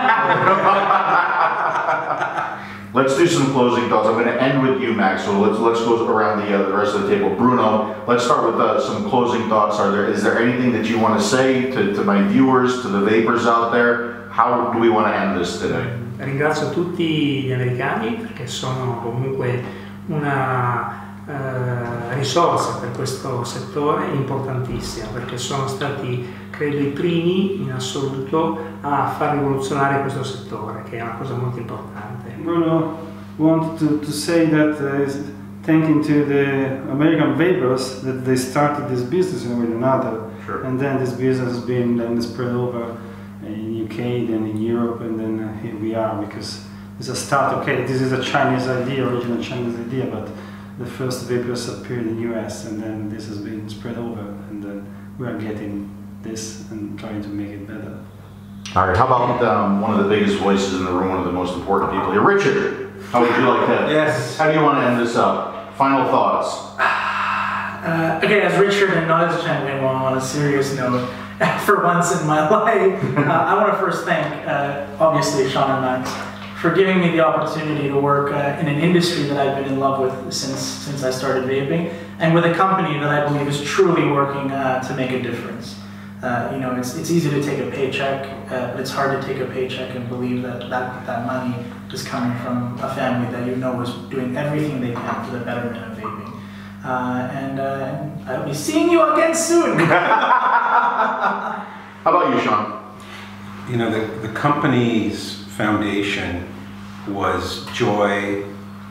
Let's do some closing thoughts. I'm going to end with you, Max. So let's let's go around the uh, the rest of the table. Bruno, let's start with uh, some closing thoughts. Are there is there anything that you want to say to, to my viewers, to the vapors out there? How do we want to end this today? Ringrazio tutti gli americani perché sono comunque una eh, risorsa per questo settore importantissima, perché sono stati, credo, i primi in assoluto a far rivoluzionare questo settore, che è una cosa molto importante. Bruno wanted to, to say that uh, is thanking to the American vapors that they started this business in a way or another, Sure. and then this business has been then spread over in U K, then in Europe, and then uh, here we are, because it's a start. Okay, this is a Chinese idea, original Chinese idea, but the first vapors appeared in the U S, and then this has been spread over, and then we are getting this and trying to make it better. All right, how about um, one of the biggest voices in the room, one of the most important people here, Richard? How would you like to? Yes. How do you want to end this up? Final thoughts. Uh, again, as Richard and not as champion, well, on a serious note, for once in my life, uh, I want to first thank, uh, obviously, Shaun and Max for giving me the opportunity to work uh, in an industry that I've been in love with since since I started vaping, and with a company that I believe is truly working uh, to make a difference. Uh, you know, it's, it's easy to take a paycheck, uh, but it's hard to take a paycheck and believe that, that that money is coming from a family that you know is doing everything they can for the betterment of vaping. Uh, and uh, I'll be seeing you again soon. How about you, Shaun? You know, the, the company's foundation was joy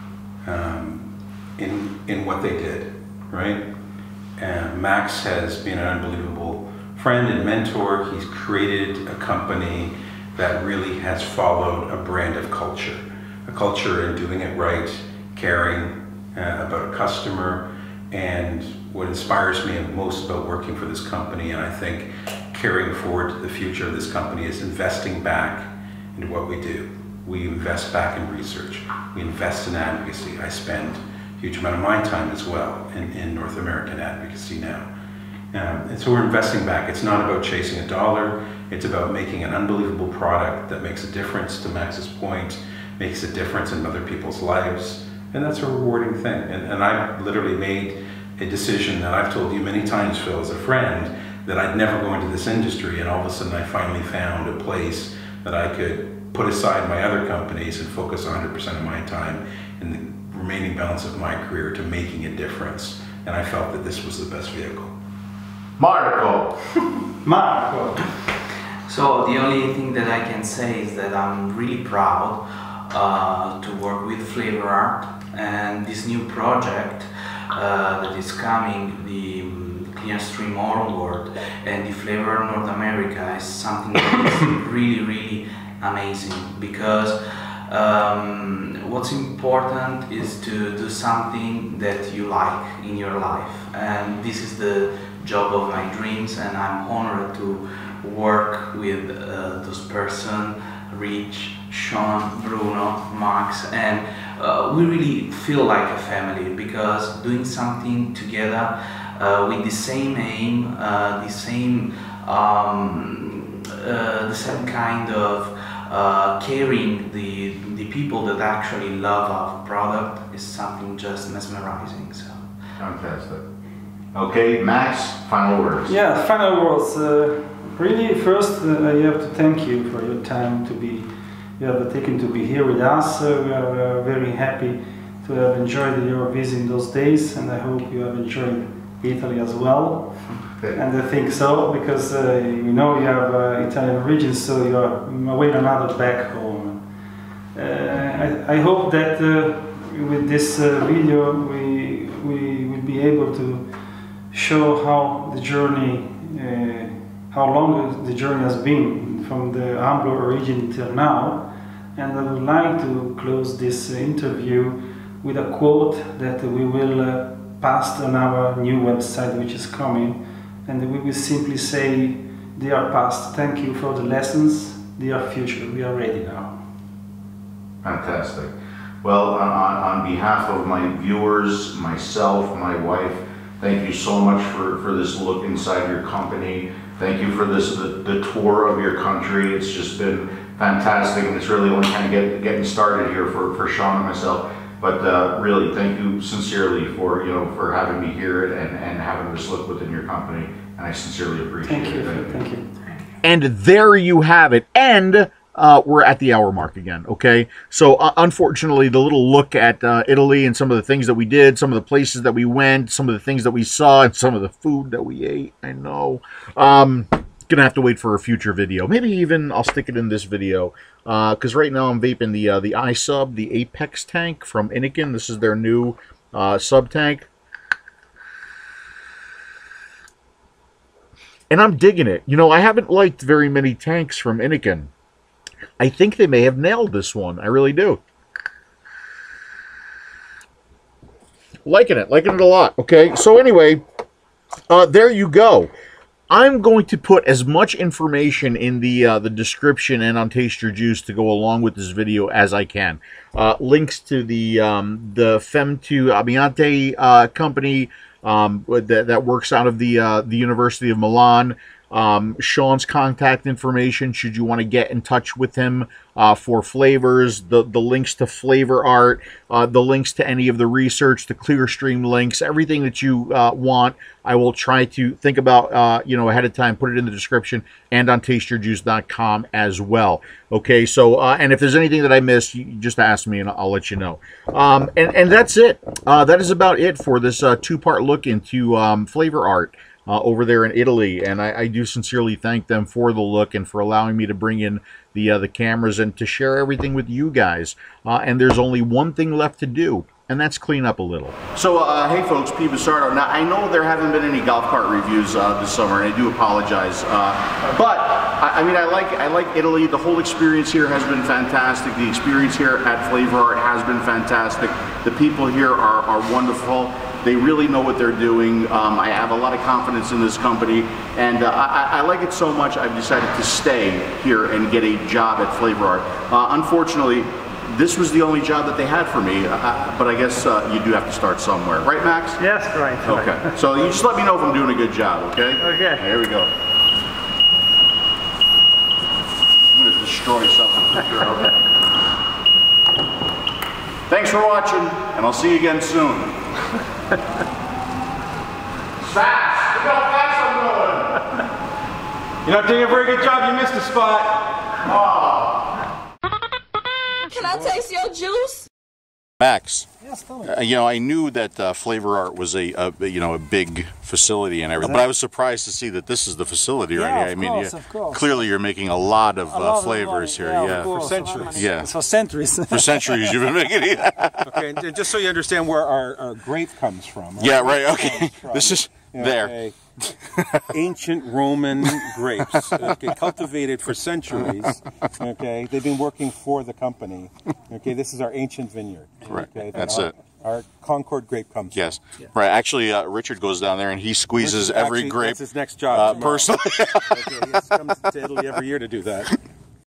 um, in, in what they did, right? And Max has been an unbelievable friend and mentor. He's created a company that really has followed a brand of culture, a culture in doing it right, caring uh, about a customer. And what inspires me most about working for this company, and I think carrying forward to the future of this company, is investing back into what we do. We invest back in research. We invest in advocacy. I spend a huge amount of my time as well in, in North American advocacy now. Um, and so we're investing back. It's not about chasing a dollar. It's about making an unbelievable product that makes a difference, to Max's point, makes a difference in other people's lives. And that's a rewarding thing. And, and I literally made a decision that I've told you many times, Phil, as a friend, that I'd never go into this industry. And all of a sudden I finally found a place that I could put aside my other companies and focus one hundred percent of my time in the remaining balance of my career to making a difference. And I felt that this was the best vehicle. Marco. Marco. So the only thing that I can say is that I'm really proud uh, to work with FlavourArt, and this new project uh, that is coming, the ClearStream Onward and the FlavourArt North America, is something that is really, really amazing, because um, what's important is to do something that you like in your life, and this is the job of my dreams, and I'm honored to work with uh, those persons, Rich, Shaun, Bruno, Max, and uh, we really feel like a family, because doing something together uh, with the same aim, uh, the same um, uh, the same kind of uh, caring the the people that actually love our product is something just mesmerizing. So fantastic. Okay, Max, final words. Yeah, final words. Uh, really, first, uh, I have to thank you for your time to be, you have taken to be here with us. Uh, we are uh, very happy to have enjoyed your visit in those days, and I hope you have enjoyed Italy as well. Okay. And I think so, because uh, you know you have uh, Italian origin, so you are away another back home. Uh, I, I hope that uh, with this uh, video we, we will be able to show how the journey, uh, how long the journey has been from the humble origin till now. And I would like to close this interview with a quote that we will uh, post on our new website, which is coming, and we will simply say, "Dear past, thank you for the lessons. Dear future, we are ready now." Fantastic. Well, on, on behalf of my viewers, myself, my wife, thank you so much for, for this look inside your company. Thank you for this the, the tour of your country. It's just been fantastic, and it's really only kind of get, getting started here for, for Shaun and myself. But uh, really, thank you sincerely for you know for having me here and, and having this look within your company, and I sincerely appreciate thank you, it. Thank you. And there you have it. And uh, we're at the hour mark again. Okay, so uh, unfortunately, the little look at uh, Italy and some of the things that we did, some of the places that we went, some of the things that we saw, and some of the food that we ate. I know. Um, Gonna have to wait for a future video. Maybe even I'll stick it in this video. Because uh, right now I'm vaping the uh, the iSub, the Apex tank from Inniken. This is their new uh, sub tank. And I'm digging it. You know, I haven't liked very many tanks from Inniken. I think they may have nailed this one. I really do. Liking it. Liking it a lot. Okay, so anyway, uh, there you go. I'm going to put as much information in the uh, the description and on Taste Your Juice to go along with this video as I can. Uh, links to the um, the Fem two Ambiente uh, company um, that, that works out of the uh, the University of Milan. Um, Shaun's contact information, should you want to get in touch with him uh, for flavors, the, the links to FlavourArt, uh, the links to any of the research, the ClearStream links, everything that you uh, want, I will try to think about, uh, you know, ahead of time, put it in the description and on taste your juice dot com as well. Okay, so, uh, and if there's anything that I missed, you just ask me and I'll let you know. Um, and, and that's it. Uh, that is about it for this uh, two-part look into um, FlavourArt. Uh, over there in Italy, and I, I do sincerely thank them for the look and for allowing me to bring in the uh, the cameras and to share everything with you guys. Uh, and there's only one thing left to do, and that's clean up a little. So, uh, hey folks, PBusardo. Now, I know there haven't been any golf cart reviews uh, this summer, and I do apologize. Uh, but, I, I mean, I like I like Italy. The whole experience here has been fantastic. The experience here at FlavourArt has been fantastic. The people here are, are wonderful. They really know what they're doing. Um, I have a lot of confidence in this company, and uh, I, I like it so much I've decided to stay here and get a job at FlavourArt. Uh, unfortunately, this was the only job that they had for me, uh, but I guess uh, you do have to start somewhere. Right, Max? Yes, right. Okay. Right. So you just let me know if I'm doing a good job, okay? Okay. Here we go. I'm going to destroy something for sure, okay? Thanks for watching, and I'll see you again soon. Fast! Look how fast I'm going! You're not doing a very good job, you missed a spot. Oh. Can I taste your juice? Max, yes, tell me. Uh, you know, I knew that uh, FlavourArt was a, a, you know, a big facility and everything, but I was surprised to see that this is the facility yeah, right here. of I mean, course, yeah, of course. Clearly you're making a lot of a uh, lot flavors of here, yeah, yeah. course, For centuries. Yeah. For centuries. For centuries you've been making it. Okay, and just so you understand where our, our grape comes from. Right? Yeah, right, okay. This is Okay. there. Ancient Roman grapes, okay, cultivated for centuries. Okay, they've been working for the company. Okay, this is our ancient vineyard. Right, okay, that's our, it. Our Concord grape comes Yes, from. right. Actually, uh, Richard goes down there and he squeezes Richard every actually, grape That's his next job. uh, personally. Okay, he comes to Italy every year to do that.